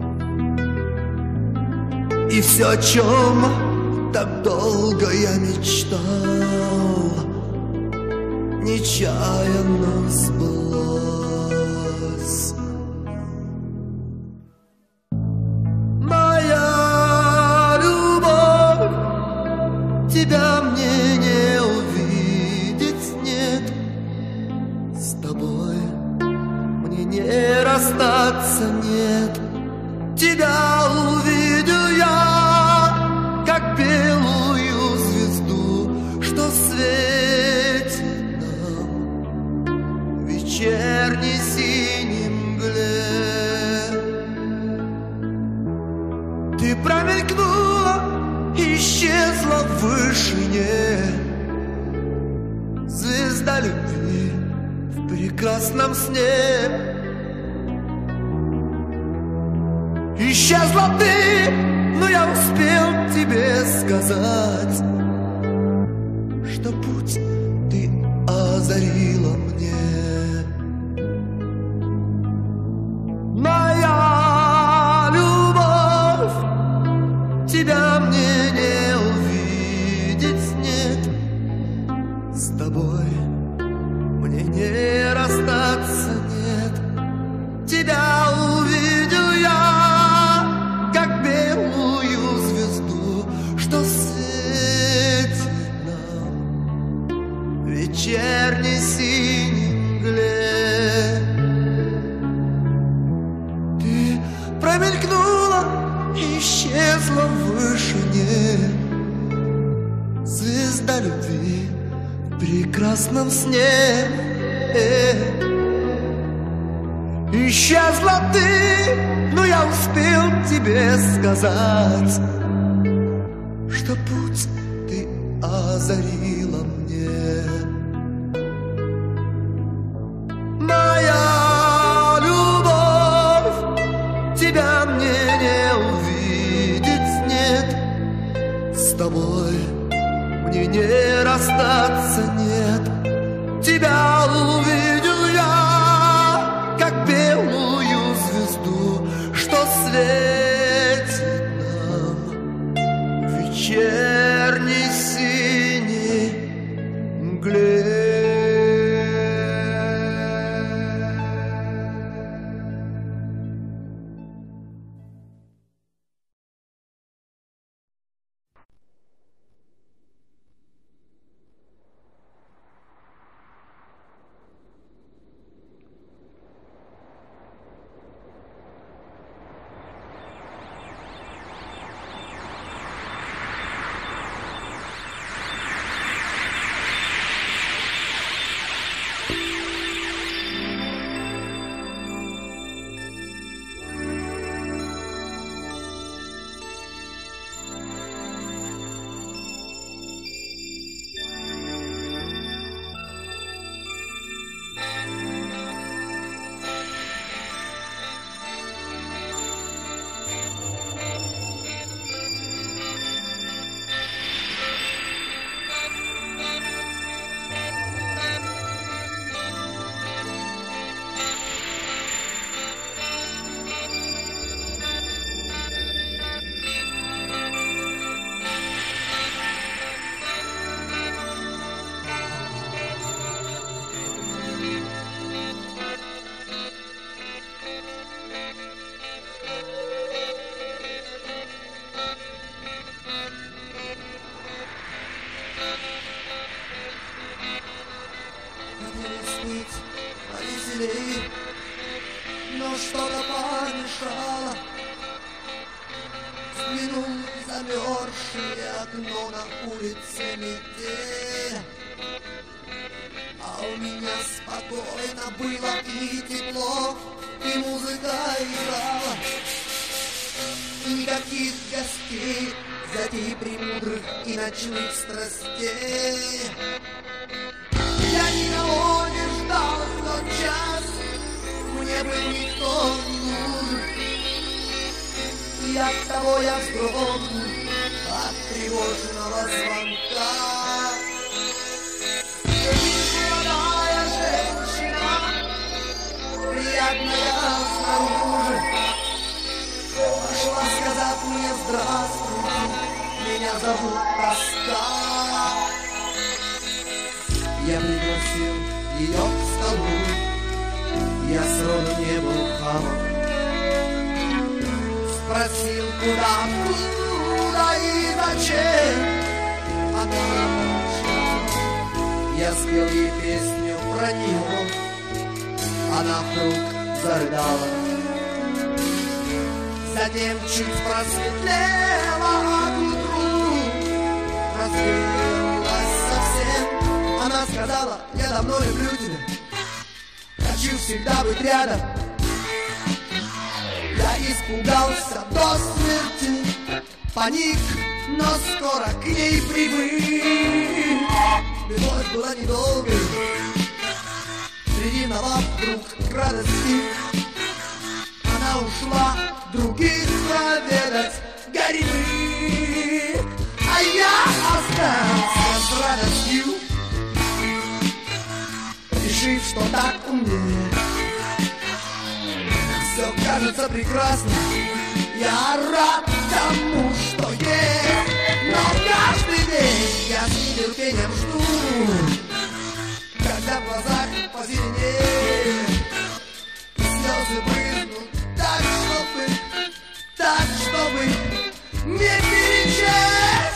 И все, о чем так долго я мечтал, нечаянно сбылось. Моя любовь, тебя мне не увидеть, нет. С тобой мне не расстаться, нет. Тебя увидел я, как белую звезду, что светит нам в вечерней синей мгле. Ты промелькнула, исчезла в мне звезда любви в прекрасном сне. Исчезла ты, но я успел тебе сказать, что путь ты озарила мне. Моя любовь, тебя мне не увидеть, нет. С тобой мне не расстаться, нет. Тебя увидел я, как белую звезду, что светит нам в вечерней синей мгле. Ты промелькнула и исчезла в вышине, звезда любви в прекрасном сне. Исчезла ты, но я успел тебе сказать, что путь ты озарила мне. Моя любовь, тебя мне не увидеть, нет. С тобой мне не расстаться, нет. Тебя увидел я, как белую звезду, что светит нам в вечерней синей мгле. Повеселей, но что-то помешало. Взглянул в замерзшее окно, на улице метель, а у меня спокойно было и тепло, и музыка играла. Никаких гостей, затей премудрых и ночных страстей. Я никого не ждал в тот час, мне бы никто не нужен, и оттого я вздрогнул от тревожного звонка. Молодая женщина, приятная снаружи, пошла сказать мне здравствуйте, меня зовут Тоска. Я пригласил ее к столу, я сроду не был хамом. Спросил, куда и зачем. Она молчала. Я спел ей песню про нее, она вдруг зарыдала. Затем чуть просветлела, а к утру развеялась совсем. Она сказала, я давно люблю тебя, хочу всегда быть рядом. Я испугался до смерти, паник, но скоро к ней привык. Любовь была недолгой, Срединова вдруг к радости. Она ушла других проведать горемык, а я остался с радостью, решив, что так умнее. Все кажется прекрасно, я рад тому, что есть, но каждый день я с нетерпением жду, когда в глазах позеленеет и слезы брызнут так, чтобы не перечесть.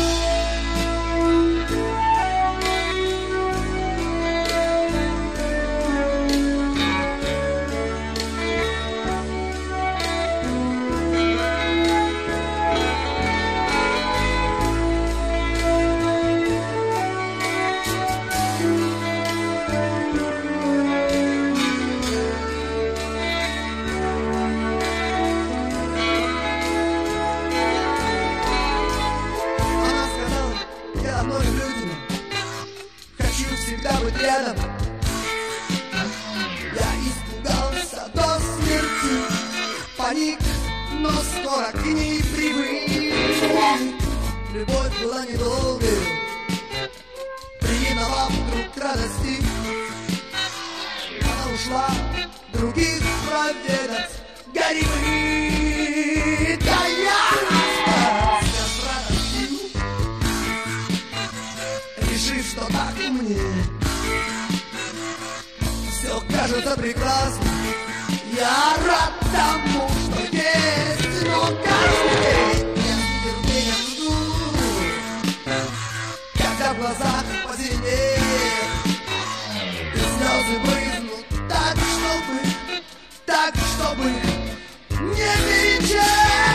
Рядом. Я испугался до смерти, паник, но скоро к ней привык. Любовь была недолгой, приняла вдруг к радости. Она ушла других проведать горемык, а я остался с радостью, решив, что так умнее. Все кажется прекрасно, я рад тому, что есть, но каждый день я с нетерпением жду, когда в глазах позеленеет и слезы брызнут так, чтобы не перечесть.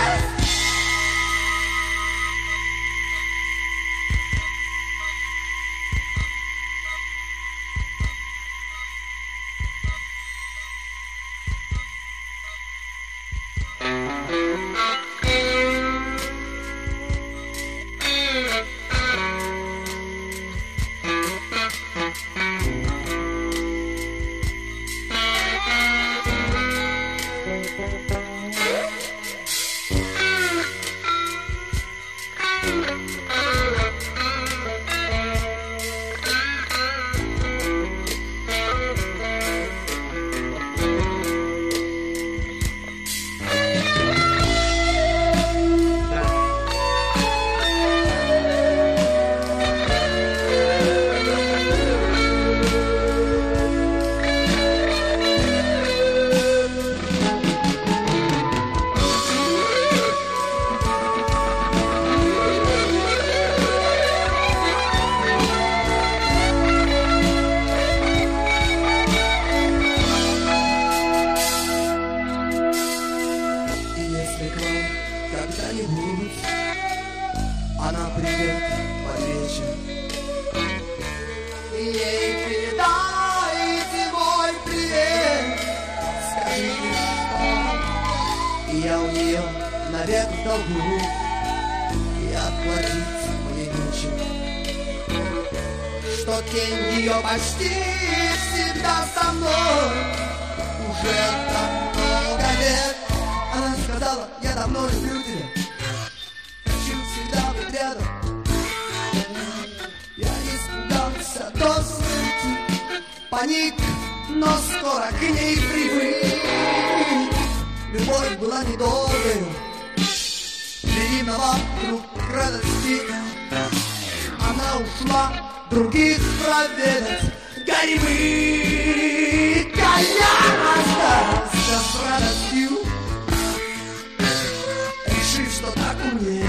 Когда-нибудь она придет под вечер, и ей передайте мой привет. Скажите, что и я у нее навек в долгу, и отплатить мне нечем, что тень ее почти всегда со мной уже так много лет. Она сказала, я давно люблю тебя, хочу всегда быть рядом. Я испугался до смерти, паник, но скоро к ней привык. Любовь была недолгой, беременна вдруг к радости. Она ушла других проведать горемык, а я остался с радостью, что так умнее.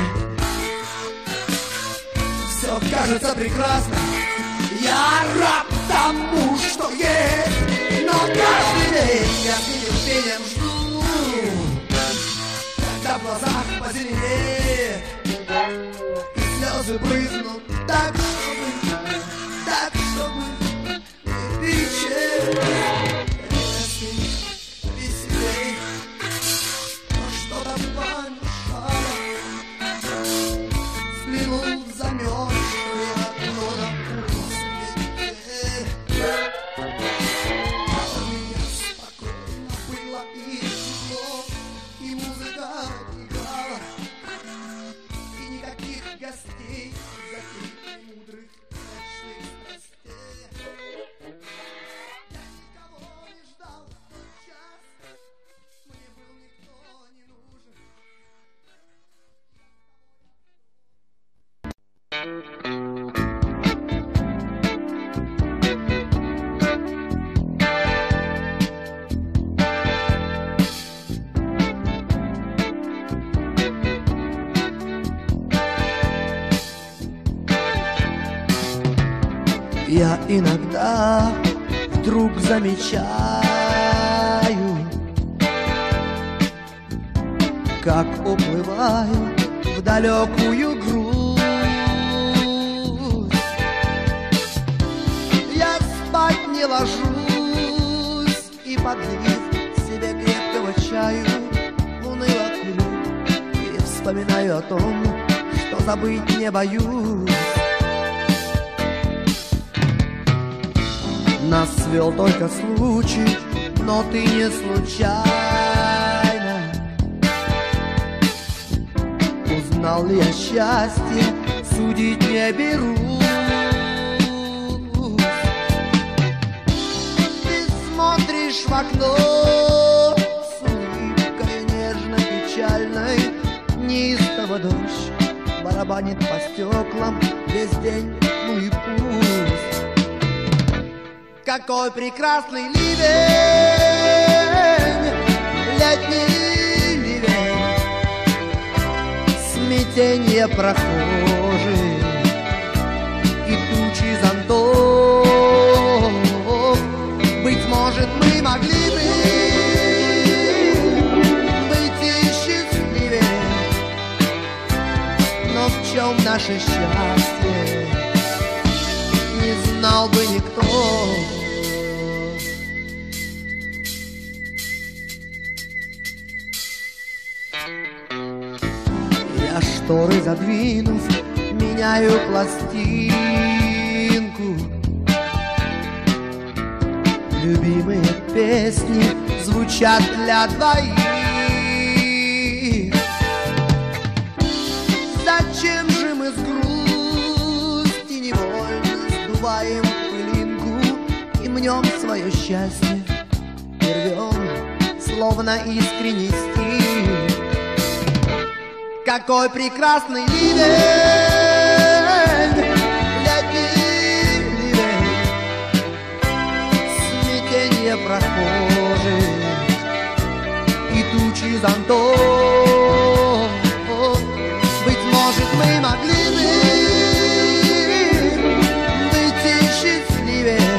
Все кажется прекрасно, я рад тому, что есть, но каждый день я с нетерпением жду, когда в глазах позеленеет и слезы брызнут так, чтобы не перечесть. Веселей, но что-то помешало. Я иногда вдруг замечаю, как уплываю в далекую грусть. Я спать не ложусь и, подлив себе крепкого чаю, уныло курю и вспоминаю о том, что забыть не боюсь. Нас свел только случай, но ты не случайно. Узнал ли я счастье, судить не берусь. Ты смотришь в окно с улыбкой нежно-печальной. Неистово дождь барабанит по стеклам весь день, ну и пусть. Какой прекрасный ливень, летний ливень, смятенье прохожих и тучи зонтов. Быть может, мы могли бы быть и счастливее, но в чем наше счастье, не знал бы никто. Я шторы задвинув, меняю пластинку. Любимые песни звучат для двоих. Зачем же мы с грусти невольно сдуваем пылинку и мнем свое счастье, и рвем, словно искренний стих? Какой прекрасный ливень, летний ливень, смятенье прохожих и тучи зонтов. Быть может, мы могли бы быть и счастливее,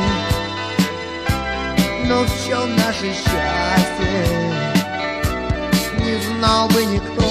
но в чем наше счастье, не знал бы никто.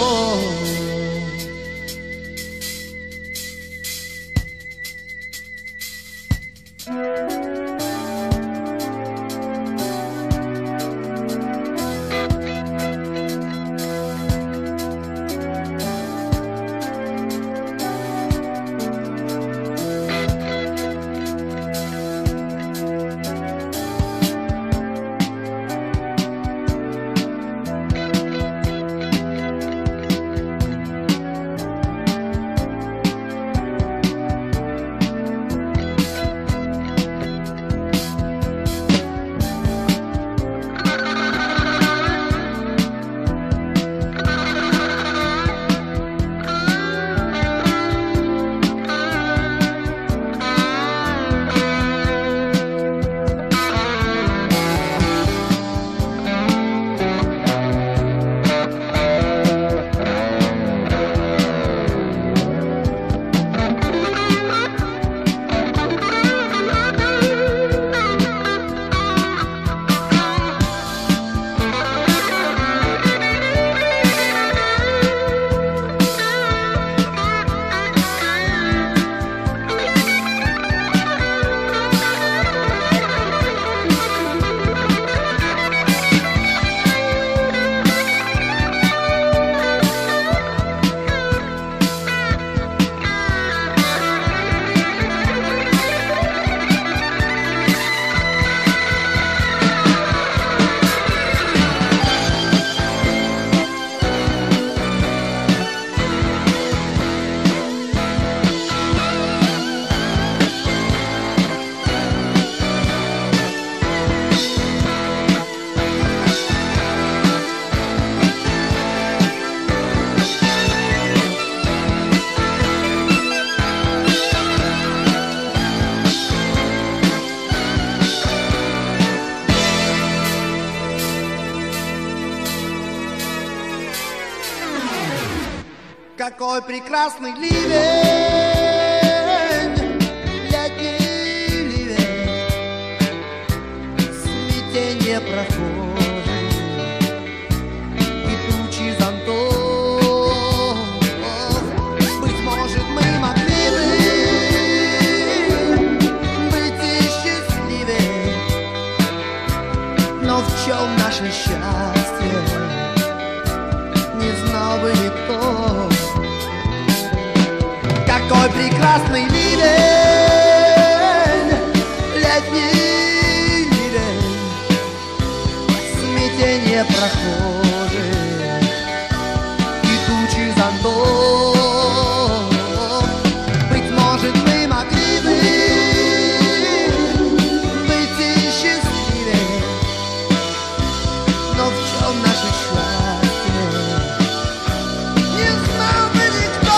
Какой прекрасный ливень, летний ливень, прохожие и тучи зонтов. Быть может, мы могли бы быть и счастливее, но в чем наше счастье, не знал бы никто. Какой прекрасный ливень, летний ливень, смятение прохожих и тучи зонтов. Быть может, мы могли бы быть и счастливее, но в чем наше счастье, не знал бы никто.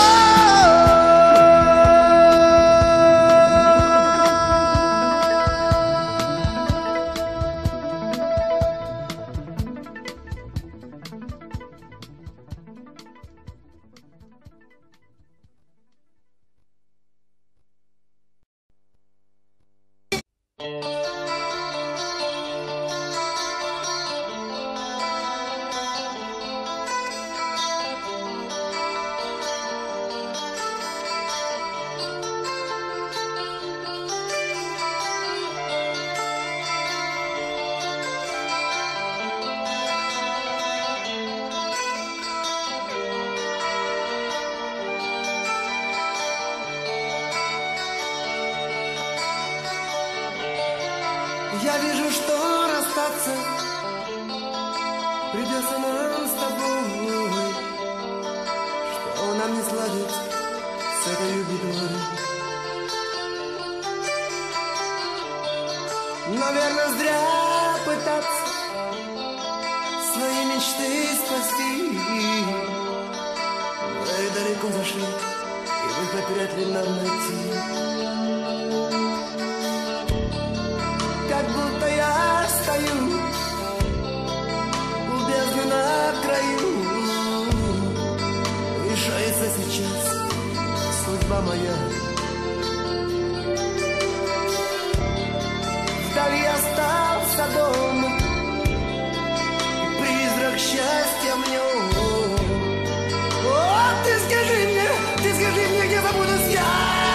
Я вижу, что расстаться придется нам с тобой, что нам не сладить с этой бедой. Наверное, зря пытаться свои мечты спасти. Мы далеко зашли, и выход вряд ли нам найти. Как будто я стою у бездны на краю, решается сейчас судьба моя. Вдали остался дом, призрак счастья в нем. О, ты скажи мне, где забудусь я?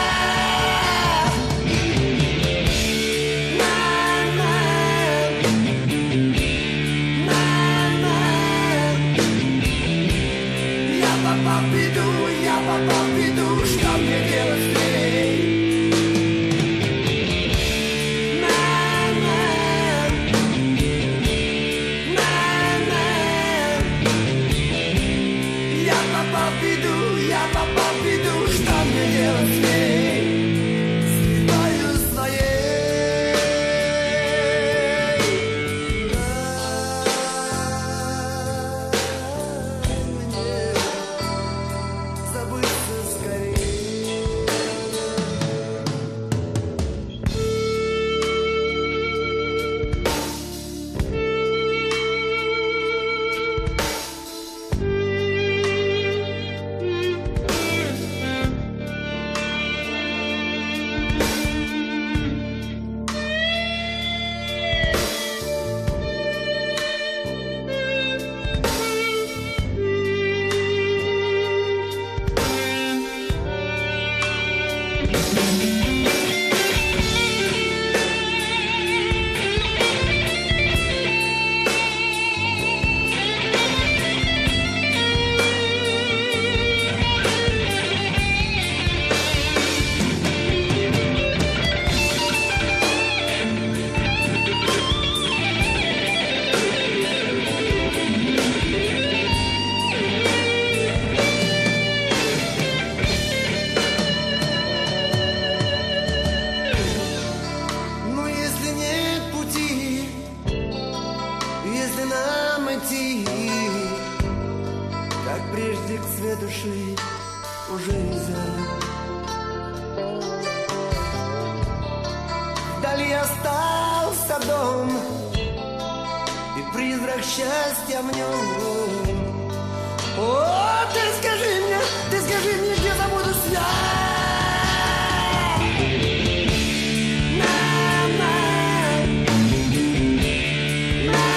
Я по победу, что мне делать с ней? Я по победу, что мне делать с ней? Судьбою своей. Мне забыться скорее. Как прежде к свету шли уже нельзя. Вдали остался дом и призрак счастья в нем. О, ты скажи мне, где забудусь я? На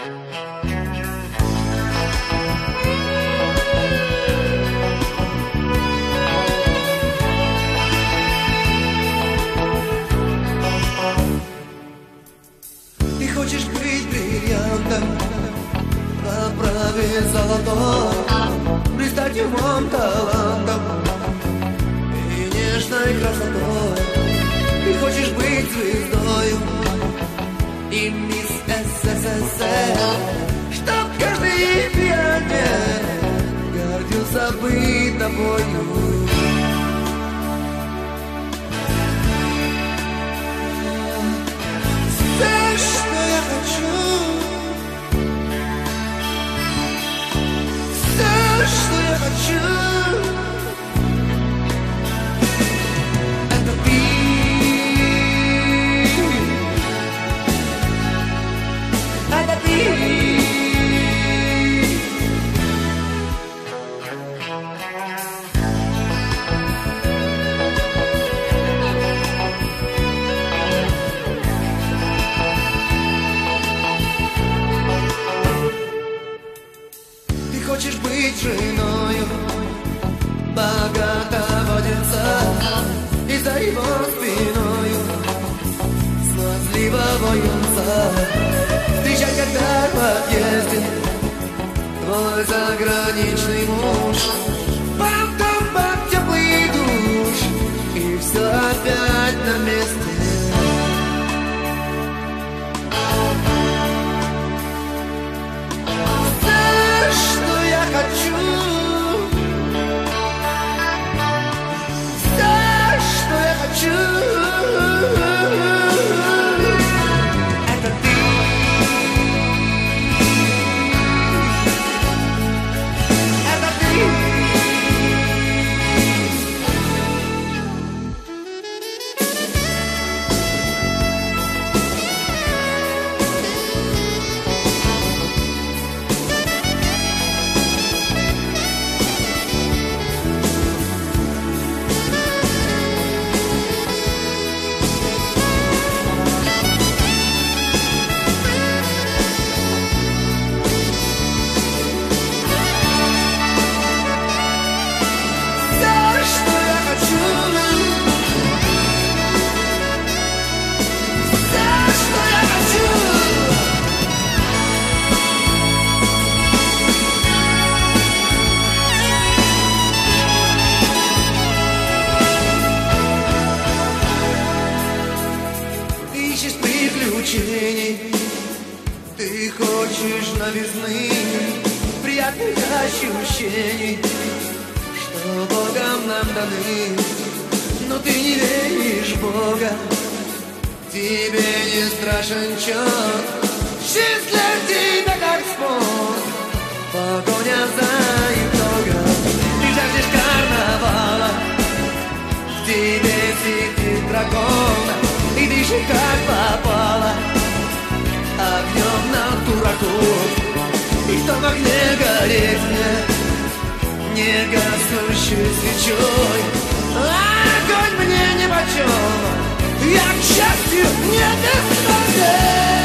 Ты хочешь быть бриллиантом в оправе золотой, блистать умом, талантом и нежной красотой. Ты хочешь быть звездою и мисс СССР, чтоб каждый пионер гордился быть тобою. Все, что я хочу, все, что я хочу, это ты, это ты. Хочешь быть женою богатого дельца, и за его спиною смазливого юнца встречать, когда в подъезде твой заграничный муж, потом под теплый душ, и все опять на месте. Хочу, все, что я хочу, это ты, это ты. Ты хочешь новизны, приятных ощущений, что Богом нам даны, но ты не веришь в Бога, тебе не страшен черт, жизнь для тебя как спорт, погоня за итогом, ты жаждешь карнавала, в тебе сидит дракон, и дышит как попало огнем на дураков, и что в огне гореть мне не гаснущей свечой. Огонь мне нипочем, я к счастью не достоин.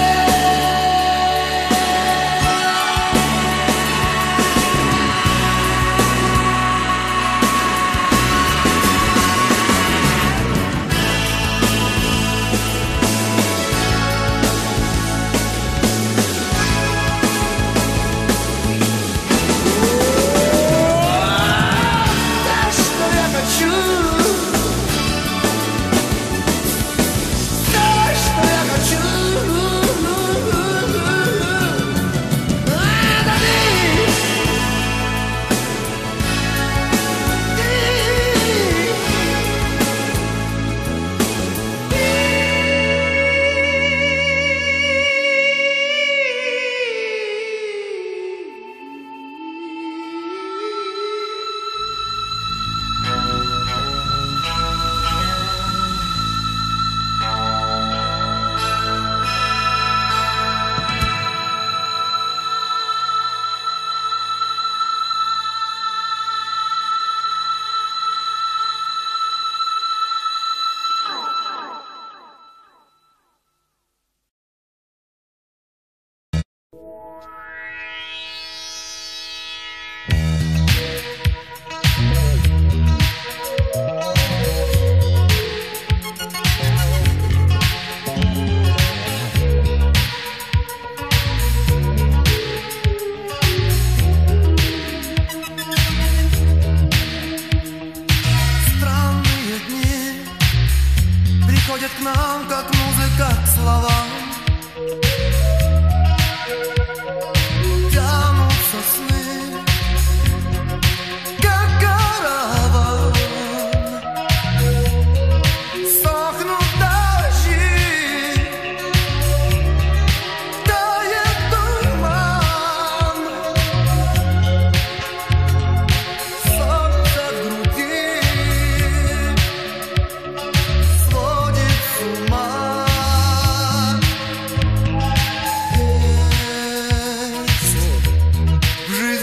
Что я хочу, Приходят к нам, как музыка, к словам. Тянутся сны, как караван. Сохнут дожди, тает туман. Солнце в груди сводит с ума. Есть в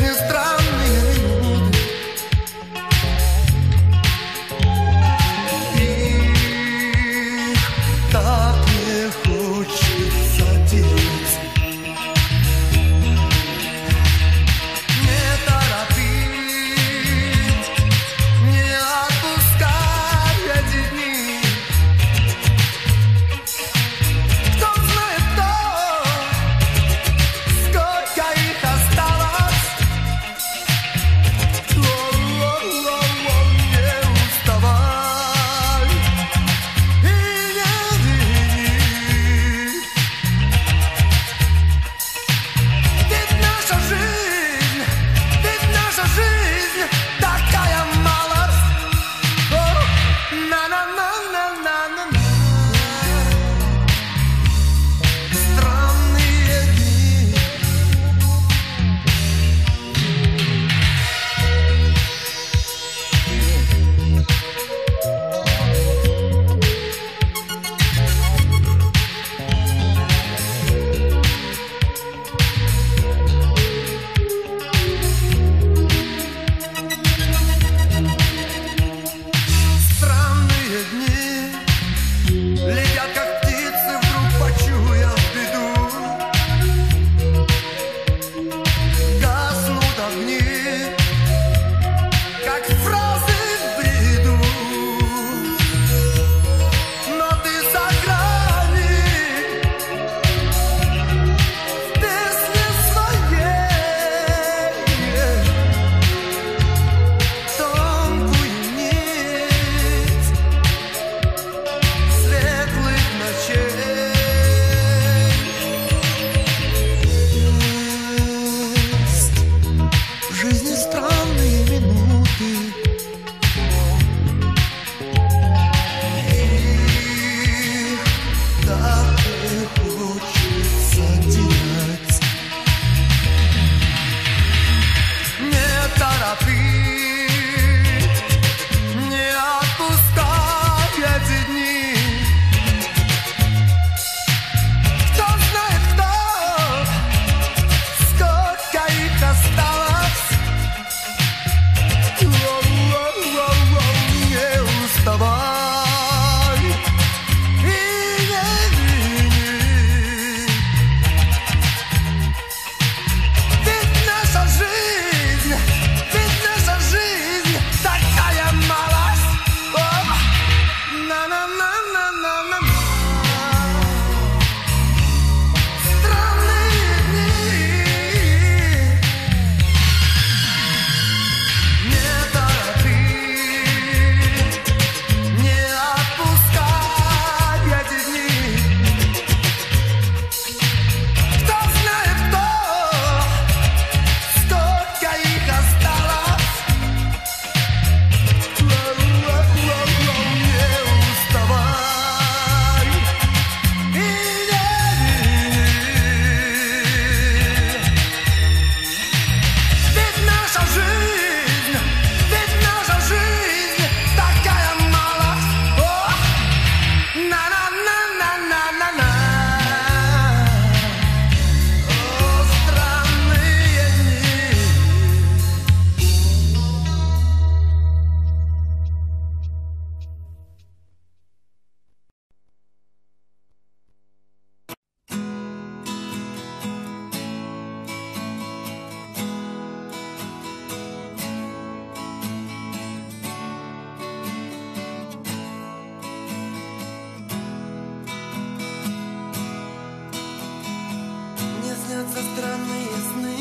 снятся странные сны.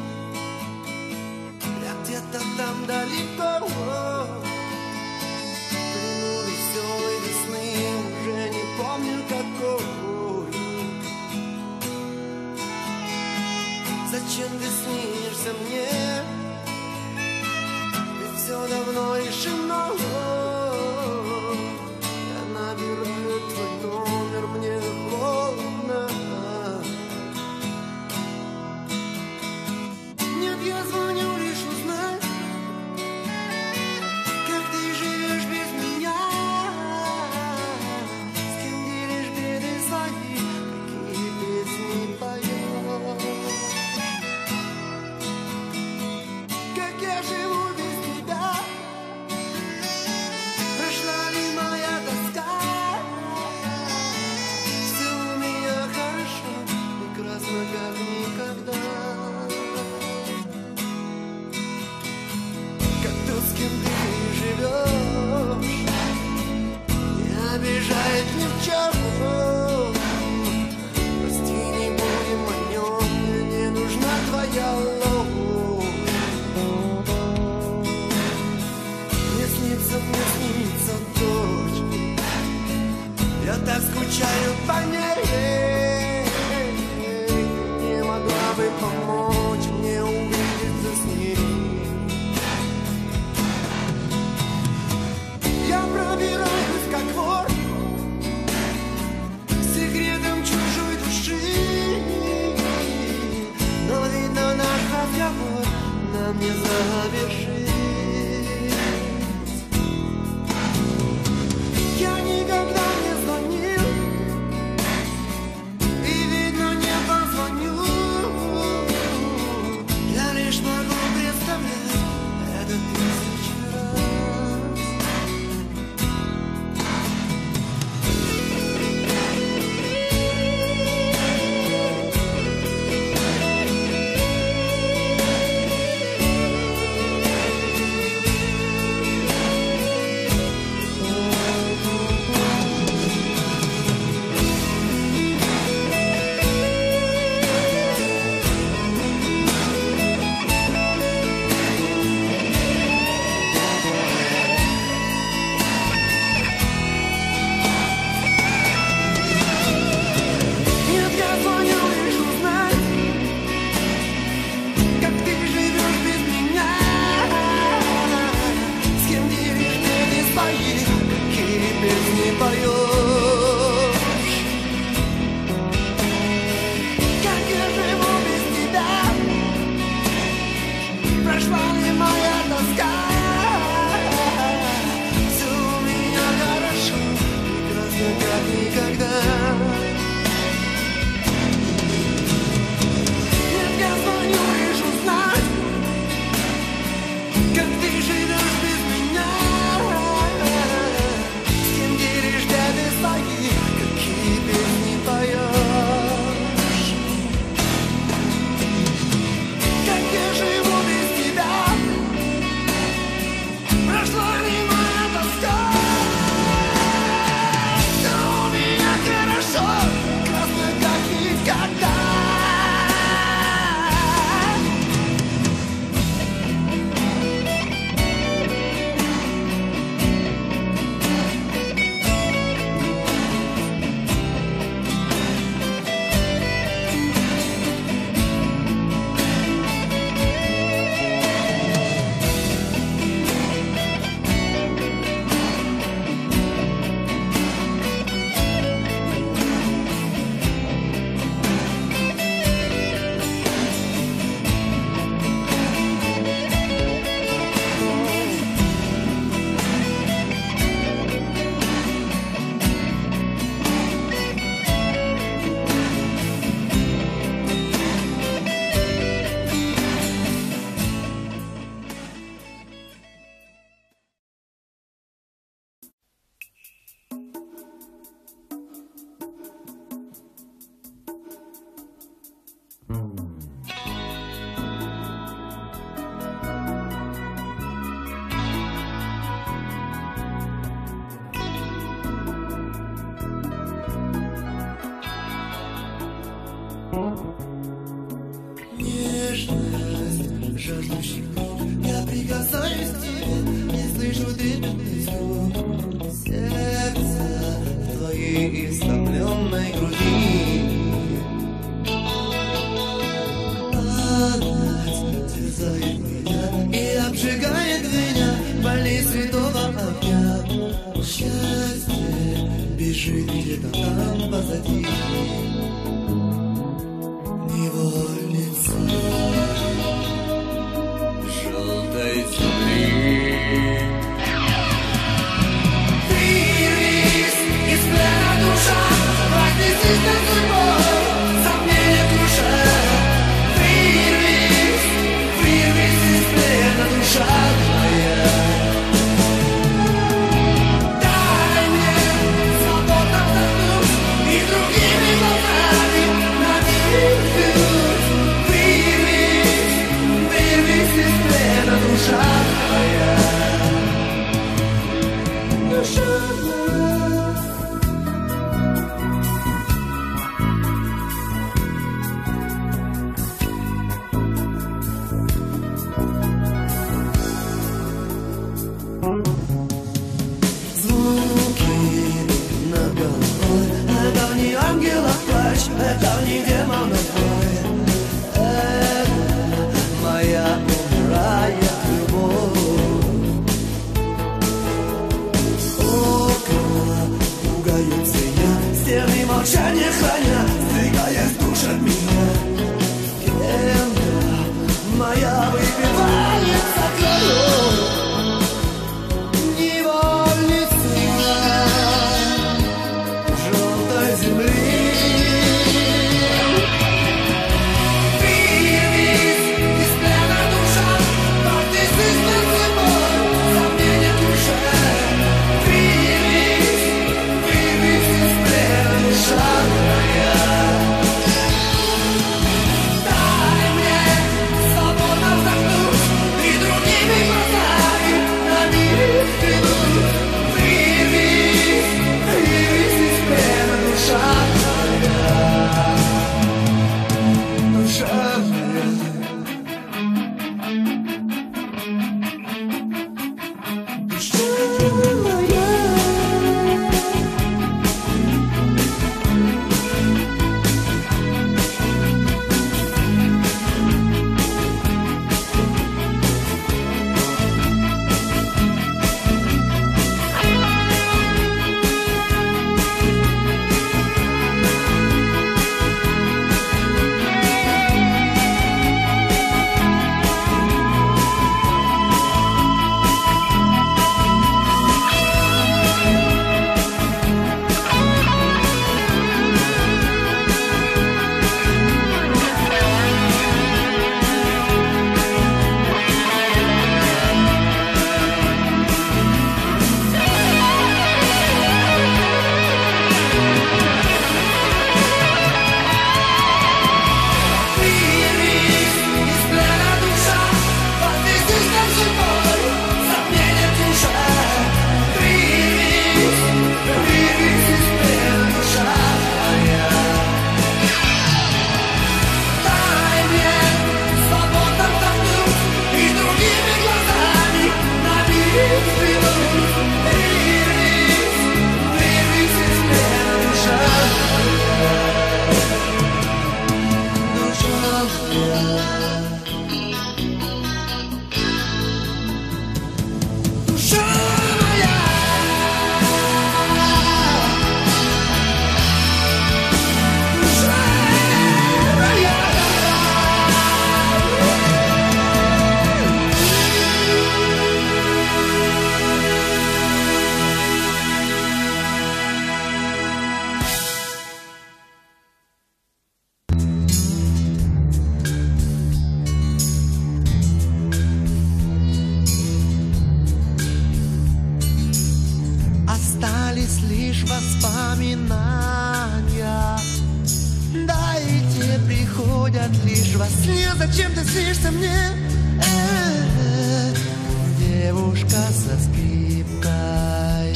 Я где-то там далеко, в плену веселой весны, уже не помню какой. Зачем ты снишься мне? Ведь все давно решено. Я набираю твой номер, мне холодно. Нет, я звоню лишь узнать, как ты живешь без меня, с кем делишь беды свои, какие песни поешь. Как я живу без тебя, прошла ли моя тоска? Все у меня хорошо, прекрасно, как никогда. Как тот, с кем ты живешь, не обижает ни в чем. Прости, не будем о нем, мне не нужна твоя ложь. Мне снится дочь, я так скучаю по ней. Не могла бы помочь мне увидеться с ней. Я пробираюсь как вор к секретам чужой души, но видно, наш разговор нам не завершить. Я никогда не звонил, жаждущих рук. Я прикасаюсь к тебе и слышу трепетный стук сердца в твоей истомленной груди. Память терзает меня и обжигает меня болей святого огня. Счастье бежит где-то там позади. Невольница желтой земли. Вырвись из плена, душа, вознесись над судьбой, сомнения круша. Вырвись из плена, душа твоя. Дай мне свободно вдохнуть и другими глазами на мир взглянуть. Вырвись из плена, душа твоя. Душа моя. Звуки над головой, это не ангелов плач, это не демонов вой. Это моя умирает любовь. Окна пугают меня, стены молчания храня, сдвигаясь душ от меня. Кем-то моя выпивается кровью. Невольница желтой земли. Вырвись из плена, душа, вознесись над судьбой, сомнения круша. Вырвись из плена, душа твоя. Дай мне свободно вдохнуть и другими глазами на мир взглянуть. Вырвись из плена, душа твоя. Душа моя. Душа моя. Остались лишь воспоминания, да и те приходят лишь во сне. Зачем ты снишься мне, девушка со скрипкой,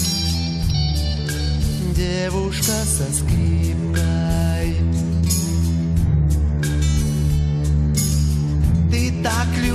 девушка со скрипкой. Ты так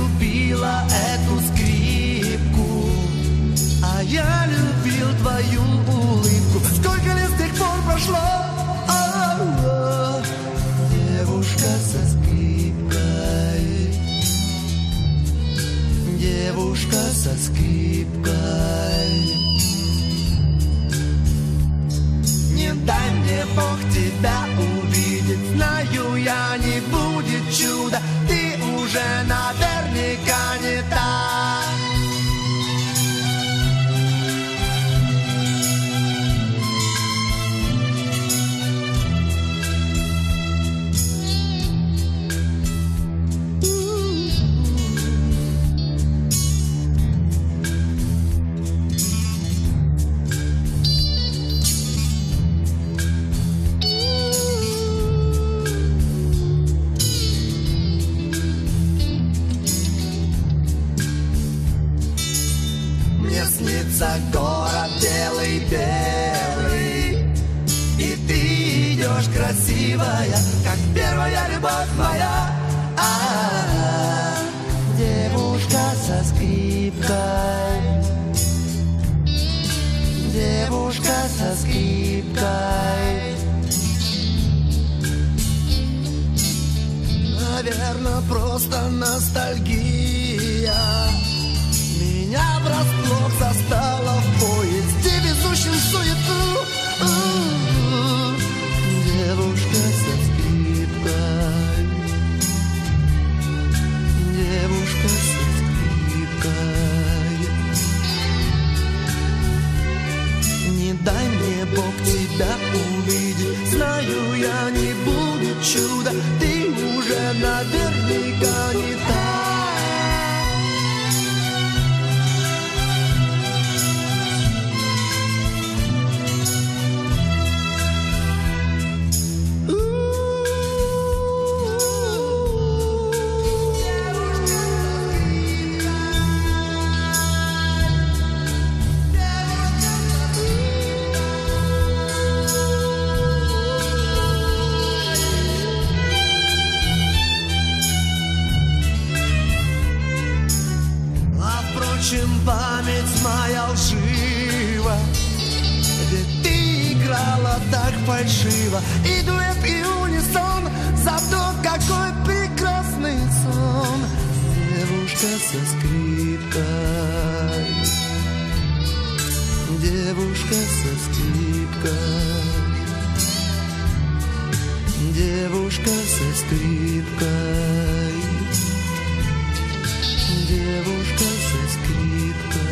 мне Бог тебя увидит. Знаю я, не будет чуда, ты уже наверняка не та. Город белый-белый, и ты идешь красивая, как первая любовь моя. Девушка со скрипкой, девушка со скрипкой. Наверное, просто ностальгия меня врасплох застала в поезде, везущем суету. Девушка со скрипкой, девушка со скрипкой. Не дай мне Бог тебя увидеть, знаю я, не будет чуда, ты уже наверняка не та. Память моя лжива, ведь ты играла так фальшиво. И дуэт, и унисон, зато какой прекрасный сон. Девушка со скрипкой, девушка со скрипкой, девушка со скрипкой, девушка со скрипкой.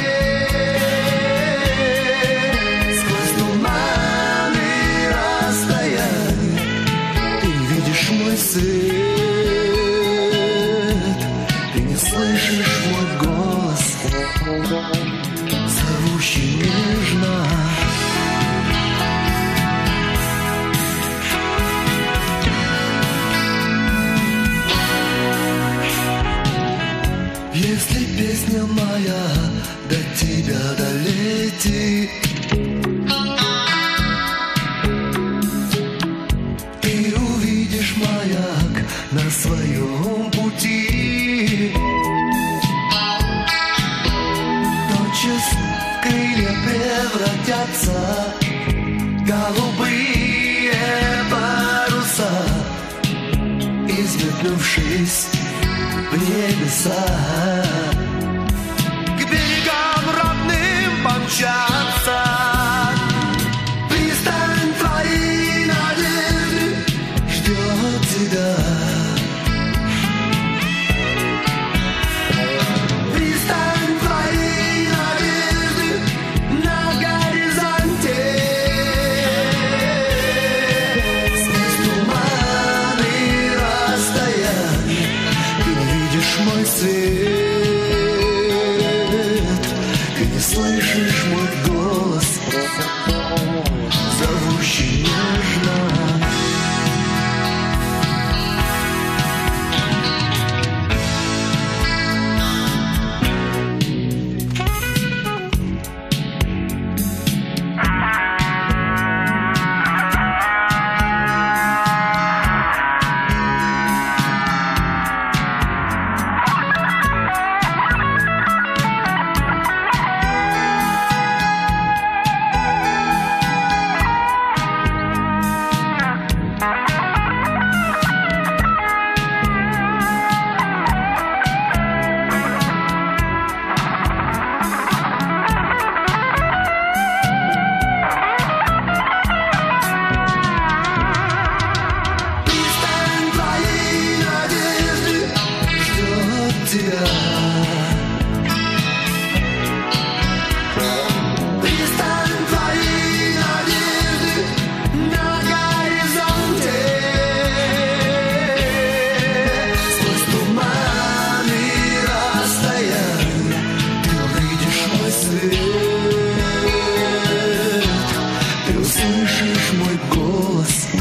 Сквозь туманы поднявшись в небеса, к берегам родным помчаться. Пристань твоей надежды ждет тебя. Пристань твоей надежды на горизонте. Сквозь туманы и расстояния ты увидишь мой свет. Ты не слышишь мой голос, зовущий нежно. Пристань твоей надежды на горизонте. Сквозь туманы и расстояния ты увидишь мой свет. Ты услышишь мой голос,